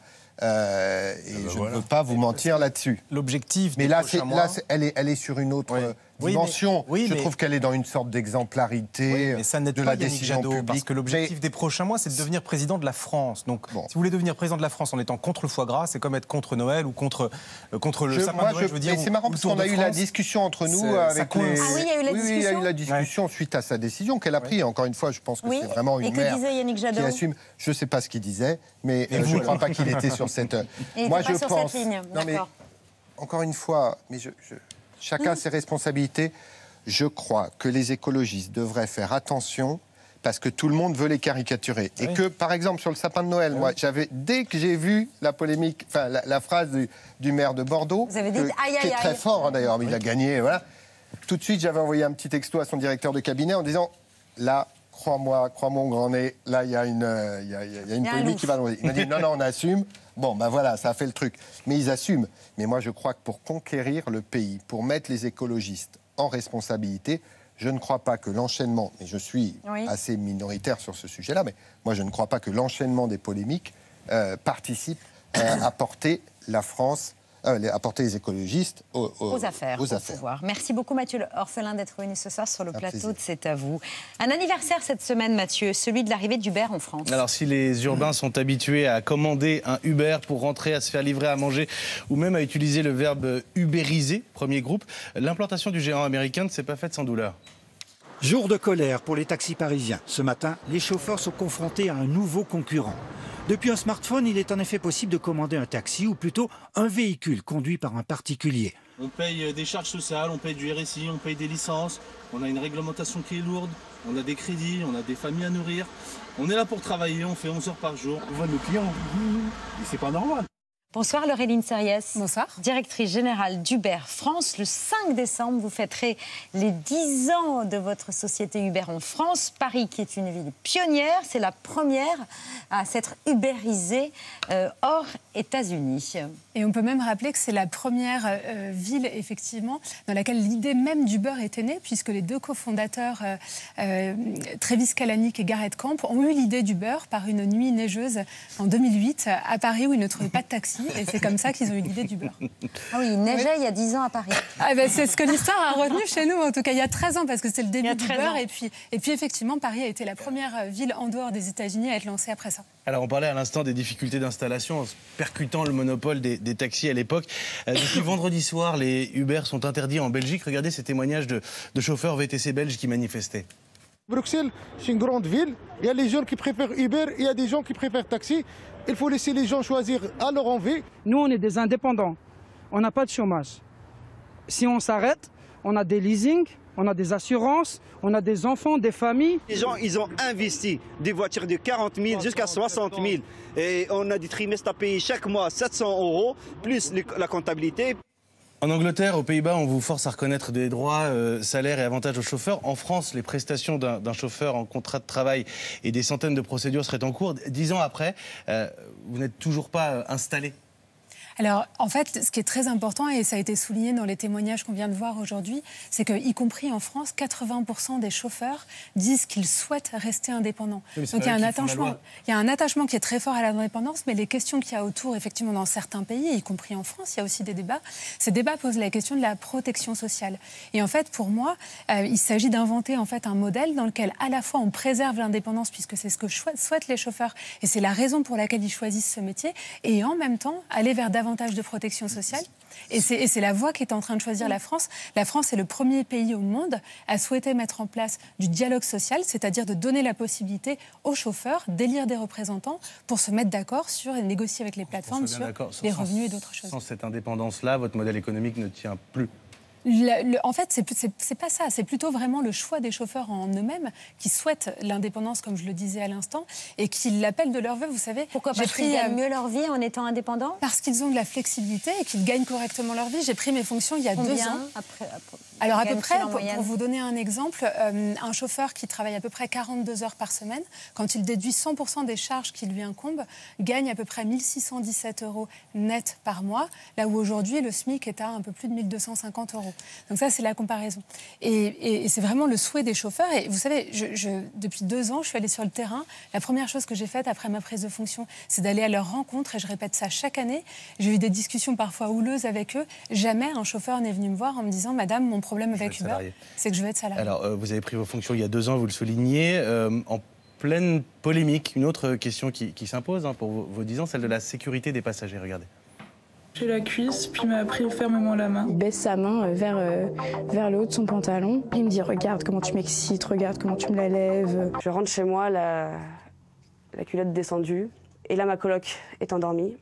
Euh, et ah ben je voilà. ne veux pas vous mentir là-dessus. L'objectif mais là, c'est, là c'est, elle, est, elle est sur une autre oui. dimension. Oui, mais, oui, je mais... trouve qu'elle est dans une sorte d'exemplarité oui, mais ça n'aide de pas la décision Jadot, publique. Parce que l'objectif mais... des prochains mois, c'est de devenir président de la France. Donc, bon. si vous voulez devenir président de la France en étant contre le foie gras, c'est comme être contre Noël ou contre, euh, contre le je, sapin moi, de Noël. Je, je veux dire, mais c'est marrant parce qu'on a eu la discussion entre nous avec les... Ah oui, il y a eu la oui, discussion. Oui, il y a eu la discussion ouais. suite à sa décision qu'elle a prise. Oui. Encore une fois, je pense que oui. c'est vraiment une Et mère que disait Yannick Jadot qui assume. Je ne sais pas ce qu'il disait, mais euh, je ne crois pas qu'il était sur cette. Et moi, pas je sur pense. Cette ligne. Non, mais encore une fois, mais je, je... chacun mmh. ses responsabilités. Je crois que les écologistes devraient faire attention parce que tout le monde veut les caricaturer. Oui. Et que, par exemple, sur le sapin de Noël, oui. moi, j'avais, dès que j'ai vu la polémique, enfin, la, la phrase du, du maire de Bordeaux, Vous avez dit, que, aïe, qui aïe, est très aïe. fort, hein, d'ailleurs, mais oui. il a gagné, voilà. Tout de suite, j'avais envoyé un petit texto à son directeur de cabinet en disant, là, crois-moi, crois-moi, mon grand nez, là, il y a une, euh, y a, y a, y a une polémique qui va... Il m'a dit, non, non, on assume. Bon, ben voilà, ça a fait le truc. Mais ils assument. Mais moi, je crois que pour conquérir le pays, pour mettre les écologistes en responsabilité, je ne crois pas que l'enchaînement, et je suis oui. assez minoritaire sur ce sujet-là, mais moi, je ne crois pas que l'enchaînement des polémiques euh, participe euh, à porter la France... Euh, les, apporter les écologistes aux, aux, aux affaires. Aux affaires. Pouvoir. Merci beaucoup Mathieu Orphelin d'être venu ce soir sur le un plateau plaisir. de C'est à vous. Un anniversaire cette semaine, Mathieu, celui de l'arrivée d'Uber en France. Alors si les urbains mmh. sont habitués à commander un Uber pour rentrer, à se faire livrer à manger ou même à utiliser le verbe ubériser, premier groupe, l'implantation du géant américain ne s'est pas faite sans douleur. Jour de colère pour les taxis parisiens. Ce matin, les chauffeurs sont confrontés à un nouveau concurrent. Depuis un smartphone, il est en effet possible de commander un taxi ou plutôt un véhicule conduit par un particulier. On paye des charges sociales, on paye du R S I, on paye des licences, on a une réglementation qui est lourde, on a des crédits, on a des familles à nourrir. On est là pour travailler, on fait onze heures par jour. On voit nos clients, et c'est pas normal. Bonsoir Laureline Sériès. Bonsoir. Directrice générale d'Uber France. Le cinq décembre, vous fêterez les dix ans de votre société Uber en France. Paris, qui est une ville pionnière, c'est la première à s'être ubérisée euh, hors États-Unis. Et on peut même rappeler que c'est la première euh, ville, effectivement, dans laquelle l'idée même d'Uber était née, puisque les deux cofondateurs, euh, euh, Travis Kalanick et Garrett Camp, ont eu l'idée d'Uber par une nuit neigeuse en deux mille huit à Paris, où ils ne trouvaient pas de taxi. Et c'est comme ça qu'ils ont eu l'idée d'Uber. Ah oui, il neigeait oui. il y a dix ans à Paris. Ah ben c'est ce que l'histoire a retenu chez nous, en tout cas il y a treize ans, parce que c'est le début d'Uber. Et puis, et puis effectivement, Paris a été la première ville en dehors des États-Unis à être lancée après ça. Alors on parlait à l'instant des difficultés d'installation, en percutant le monopole des, des taxis à l'époque. Euh, depuis vendredi soir, les Uber sont interdits en Belgique. Regardez ces témoignages de, de chauffeurs V T C belges qui manifestaient. Bruxelles, c'est une grande ville. Il y a les gens qui préfèrent Uber, il y a des gens qui préfèrent taxi. Il faut laisser les gens choisir à leur envie. Nous, on est des indépendants. On n'a pas de chômage. Si on s'arrête, on a des leasings, on a des assurances, on a des enfants, des familles. Les gens, ils ont investi des voitures de quarante mille jusqu'à soixante mille. Et on a des trimestres à payer chaque mois sept cents euros, plus la comptabilité. En Angleterre, aux Pays-Bas, on vous force à reconnaître des droits, euh, salaires et avantages aux chauffeurs. En France, les prestations d'un d'un chauffeur en contrat de travail et des centaines de procédures seraient en cours. Dix ans après, euh, vous n'êtes toujours pas euh, installé. Alors, en fait, ce qui est très important, et ça a été souligné dans les témoignages qu'on vient de voir aujourd'hui, c'est que, y compris en France, quatre-vingts pour cent des chauffeurs disent qu'ils souhaitent rester indépendants. Oui, donc, il y a un attachement, il y a un attachement qui est très fort à l'indépendance, mais les questions qu'il y a autour, effectivement, dans certains pays, y compris en France, il y a aussi des débats. Ces débats posent la question de la protection sociale. Et en fait, pour moi, euh, il s'agit d'inventer en fait un modèle dans lequel, à la fois, on préserve l'indépendance, puisque c'est ce que souhaitent les chauffeurs, et c'est la raison pour laquelle ils choisissent ce métier, et en même temps, aller vers davantage de protection sociale. Et c'est la voie qui est en train de choisir la France. La France est le premier pays au monde à souhaiter mettre en place du dialogue social, c'est-à-dire de donner la possibilité aux chauffeurs d'élire des représentants pour se mettre d'accord sur et négocier avec les plateformes sur les revenus et d'autres choses. Sans cette indépendance-là, votre modèle économique ne tient plus. Le, le, en fait, c'est pas ça. C'est plutôt vraiment le choix des chauffeurs en eux-mêmes qui souhaitent l'indépendance, comme je le disais à l'instant, et qui l'appellent de leur vœu. Vous savez, pourquoi? Parce qu'ils gagnent mieux leur vie en étant indépendants? Parce qu'ils ont de la flexibilité et qu'ils gagnent correctement leur vie. J'ai pris mes fonctions il y a Combien deux ans. Après, après, Alors à peu près, pour, pour vous donner un exemple, euh, un chauffeur qui travaille à peu près quarante-deux heures par semaine, quand il déduit cent pour cent des charges qui lui incombent, gagne à peu près mille six cent dix-sept euros net par mois, là où aujourd'hui le SMIC est à un peu plus de mille deux cent cinquante euros. Donc ça, c'est la comparaison. Et, et, et c'est vraiment le souhait des chauffeurs. Et vous savez, je, je, depuis deux ans, je suis allée sur le terrain. La première chose que j'ai faite après ma prise de fonction, c'est d'aller à leur rencontre. Et je répète ça chaque année. J'ai eu des discussions parfois houleuses avec eux. Jamais un chauffeur n'est venu me voir en me disant « Madame, mon problème avec Uber, c'est que je veux être salarié. » Alors, euh, vous avez pris vos fonctions il y a deux ans, vous le soulignez, euh, en pleine polémique. Une autre question qui, qui s'impose hein, pour vos, vos dix ans, celle de la sécurité des passagers. Regardez. J'ai la cuisse, puis il m'a pris fermement la main. Il baisse sa main vers, euh, vers le haut de son pantalon. Il me dit « Regarde comment tu m'excites, regarde comment tu me la lèves. » Je rentre chez moi, la, la culotte descendue. Et là, ma coloc est endormie.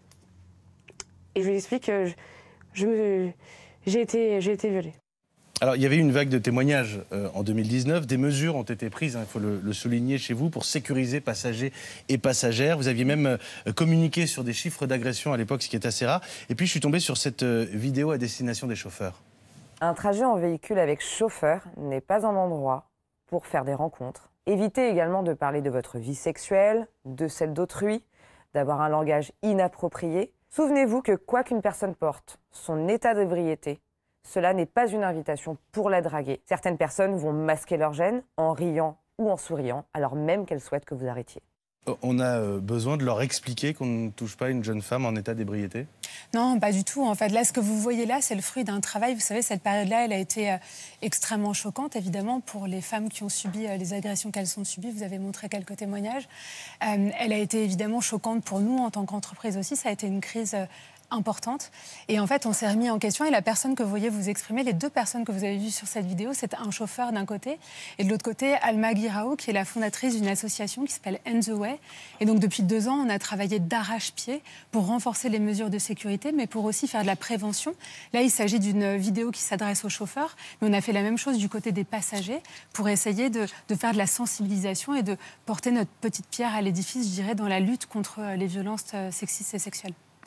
Et je lui explique que je, je me, j'ai été, j'ai été violée. Alors, il y avait une vague de témoignages euh, en deux mille dix-neuf. Des mesures ont été prises, il hein, faut le, le souligner chez vous, pour sécuriser passagers et passagères. Vous aviez même euh, communiqué sur des chiffres d'agression à l'époque, ce qui est assez rare. Et puis, je suis tombé sur cette euh, vidéo à destination des chauffeurs. Un trajet en véhicule avec chauffeur n'est pas un endroit pour faire des rencontres. Évitez également de parler de votre vie sexuelle, de celle d'autrui, d'avoir un langage inapproprié. Souvenez-vous que quoi qu'une personne porte, son état d'ébriété, cela n'est pas une invitation pour la draguer. Certaines personnes vont masquer leur gêne en riant ou en souriant, alors même qu'elles souhaitent que vous arrêtiez. On a besoin de leur expliquer qu'on ne touche pas une jeune femme en état d'ébriété? Non, pas du tout. En fait, là, ce que vous voyez là, c'est le fruit d'un travail. Vous savez, cette période-là, elle a été euh, extrêmement choquante, évidemment, pour les femmes qui ont subi euh, les agressions qu'elles ont subies. Vous avez montré quelques témoignages. Euh, elle a été évidemment choquante pour nous, en tant qu'entreprise aussi. Ça a été une crise euh, importante. Et en fait, on s'est remis en question. Et la personne que vous voyez vous exprimer, les deux personnes que vous avez vues sur cette vidéo, c'est un chauffeur d'un côté et de l'autre côté, Alma Guirao, qui est la fondatrice d'une association qui s'appelle End the Way. Et donc, depuis deux ans, on a travaillé d'arrache-pied pour renforcer les mesures de sécurité, mais pour aussi faire de la prévention. Là, il s'agit d'une vidéo qui s'adresse aux chauffeurs, mais on a fait la même chose du côté des passagers pour essayer de, de faire de la sensibilisation et de porter notre petite pierre à l'édifice, je dirais, dans la lutte contre les violences sexistes et sexuelles.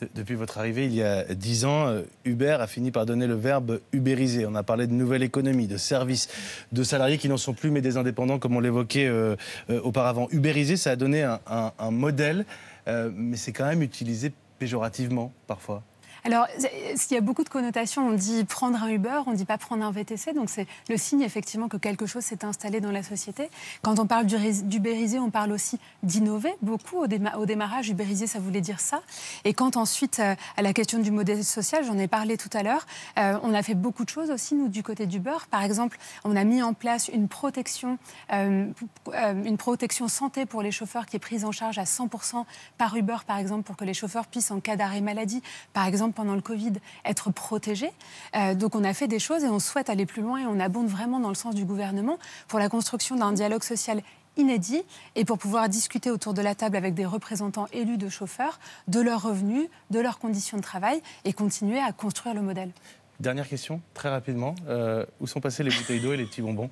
Depuis votre arrivée il y a dix ans, Uber a fini par donner le verbe ubériser. On a parlé de nouvelle économie, de services, de salariés qui n'en sont plus mais des indépendants comme on l'évoquait euh, euh, auparavant. Ubériser, ça a donné un, un, un modèle, euh, mais c'est quand même utilisé péjorativement parfois. Alors, il y a beaucoup de connotations. On dit prendre un Uber, on ne dit pas prendre un V T C. Donc, c'est le signe, effectivement, que quelque chose s'est installé dans la société. Quand on parle d'ubériser, on parle aussi d'innover beaucoup. Au, déma au démarrage, ubériser, ça voulait dire ça. Et quand ensuite, euh, à la question du modèle social, j'en ai parlé tout à l'heure, euh, on a fait beaucoup de choses aussi, nous, du côté d'Uber. Par exemple, on a mis en place une protection, euh, euh, une protection santé pour les chauffeurs qui est prise en charge à cent pour cent par Uber, par exemple, pour que les chauffeurs puissent, en cas d'arrêt maladie, par exemple, pendant le Covid, être protégés. Euh, donc on a fait des choses et on souhaite aller plus loin et on abonde vraiment dans le sens du gouvernement pour la construction d'un dialogue social inédit et pour pouvoir discuter autour de la table avec des représentants élus de chauffeurs de leurs revenus, de leurs conditions de travail et continuer à construire le modèle. Dernière question, très rapidement. Euh, où sont passées les bouteilles d'eau et les petits bonbons?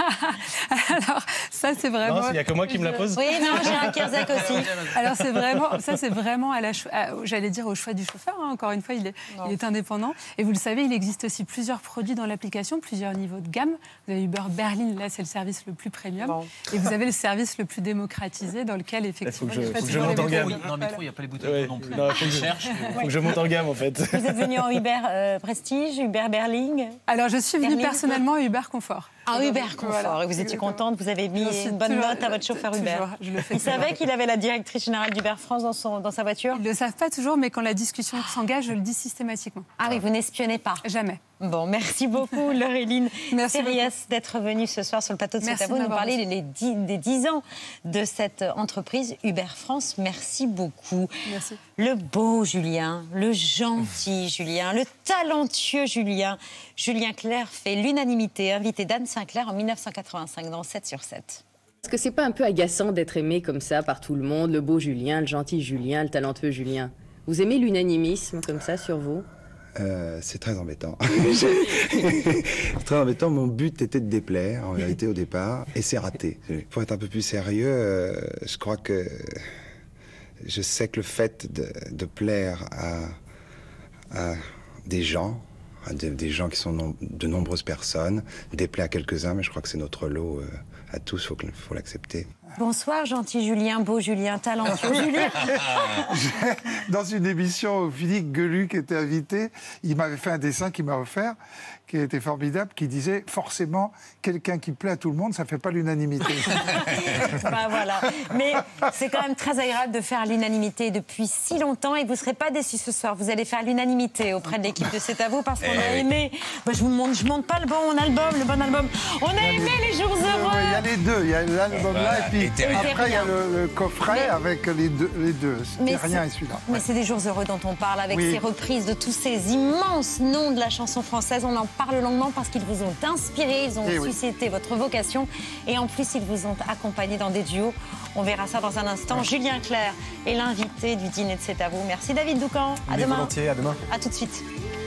Alors, ça, c'est vraiment... Non, il n'y a que moi qui me la pose. Oui, non, j'ai un Kierzak aussi. Alors, c'est vraiment... Ça, c'est vraiment, à la à, j'allais dire, au choix du chauffeur. Hein. Encore une fois, il est, il est indépendant. Et vous le savez, il existe aussi plusieurs produits dans l'application, plusieurs niveaux de gamme. Vous avez Uber Berlin, là, c'est le service le plus premium. Bon. Et vous avez le service le plus démocratisé, dans lequel, effectivement... Il faut que je, faut que je monte en gamme. Oui, dans le métro, il n'y a pas les bouteilles ouais. non plus. Non, faut, que je, faut que je monte en gamme, en fait. Vous êtes venu en Uber euh, Prestige, Uber Berling? Alors, je suis venue personnellement à Uber Confort. Ah, Uber Confort. Voilà. Et vous étiez contente, vous avez mis une bonne note à votre chauffeur Uber. Je le fais. Il savait qu'il avait la directrice générale d'Uber France dans, son, dans sa voiture? Ils ne le savent pas toujours, mais quand la discussion s'engage, je le dis systématiquement. Ah oui, vous n'espionnez pas? Jamais. Bon, merci beaucoup, Laureline Ferriès, d'être venue ce soir sur le plateau de C'est à vous nous parler les dix, des dix ans de cette entreprise Uber France. Merci beaucoup. Merci. Le beau Julien, le gentil Julien, le talentueux Julien. Julien Clerc fait l'unanimité, invité d'Anne Sinclair en mille neuf cent quatre-vingt-cinq dans sept sur sept. Est-ce que c'est pas un peu agaçant d'être aimé comme ça par tout le monde, le beau Julien, le gentil Julien, le talentueux Julien? Vous aimez l'unanimisme comme ça sur vous? Euh, c'est très embêtant. Très embêtant. Mon but était de déplaire, en réalité, au départ, et c'est raté. Pour être un peu plus sérieux, euh, je crois que je sais que le fait de, de plaire à, à des gens, à de, des gens qui sont nom, de nombreuses personnes, déplaire à quelques-uns, mais je crois que c'est notre lot euh, à tous, il faut l'accepter. Bonsoir, gentil Julien, beau Julien, talentueux Julien. Dans une émission où Philippe Geluc était invité, il m'avait fait un dessin qu'il m'a offert, qui était formidable, qui disait forcément quelqu'un qui plaît à tout le monde, ça ne fait pas l'unanimité. Ben voilà. Mais c'est quand même très agréable de faire l'unanimité depuis si longtemps et vous ne serez pas déçus ce soir. Vous allez faire l'unanimité auprès de l'équipe de C'est à vous parce qu'on a aimé. Ben, je vous montre, je montre pas le bon album, le bon album. On a aimé les jours heureux. Il y a les deux, il y a l'album là et puis après il y a le, le coffret mais, avec les deux. Les deux. Rien et celui-là. Mais ouais. C'est des jours heureux dont on parle avec oui. Ces reprises de tous ces immenses noms de la chanson française. On en parle longuement parce qu'ils vous ont inspiré, ils ont et suscité oui. Votre vocation et en plus ils vous ont accompagné dans des duos. On verra ça dans un instant. Ouais. Julien Clerc est l'invité du dîner de C'est à vous. Merci David Doucan. À Mais demain. Volontiers, à demain. À tout de suite.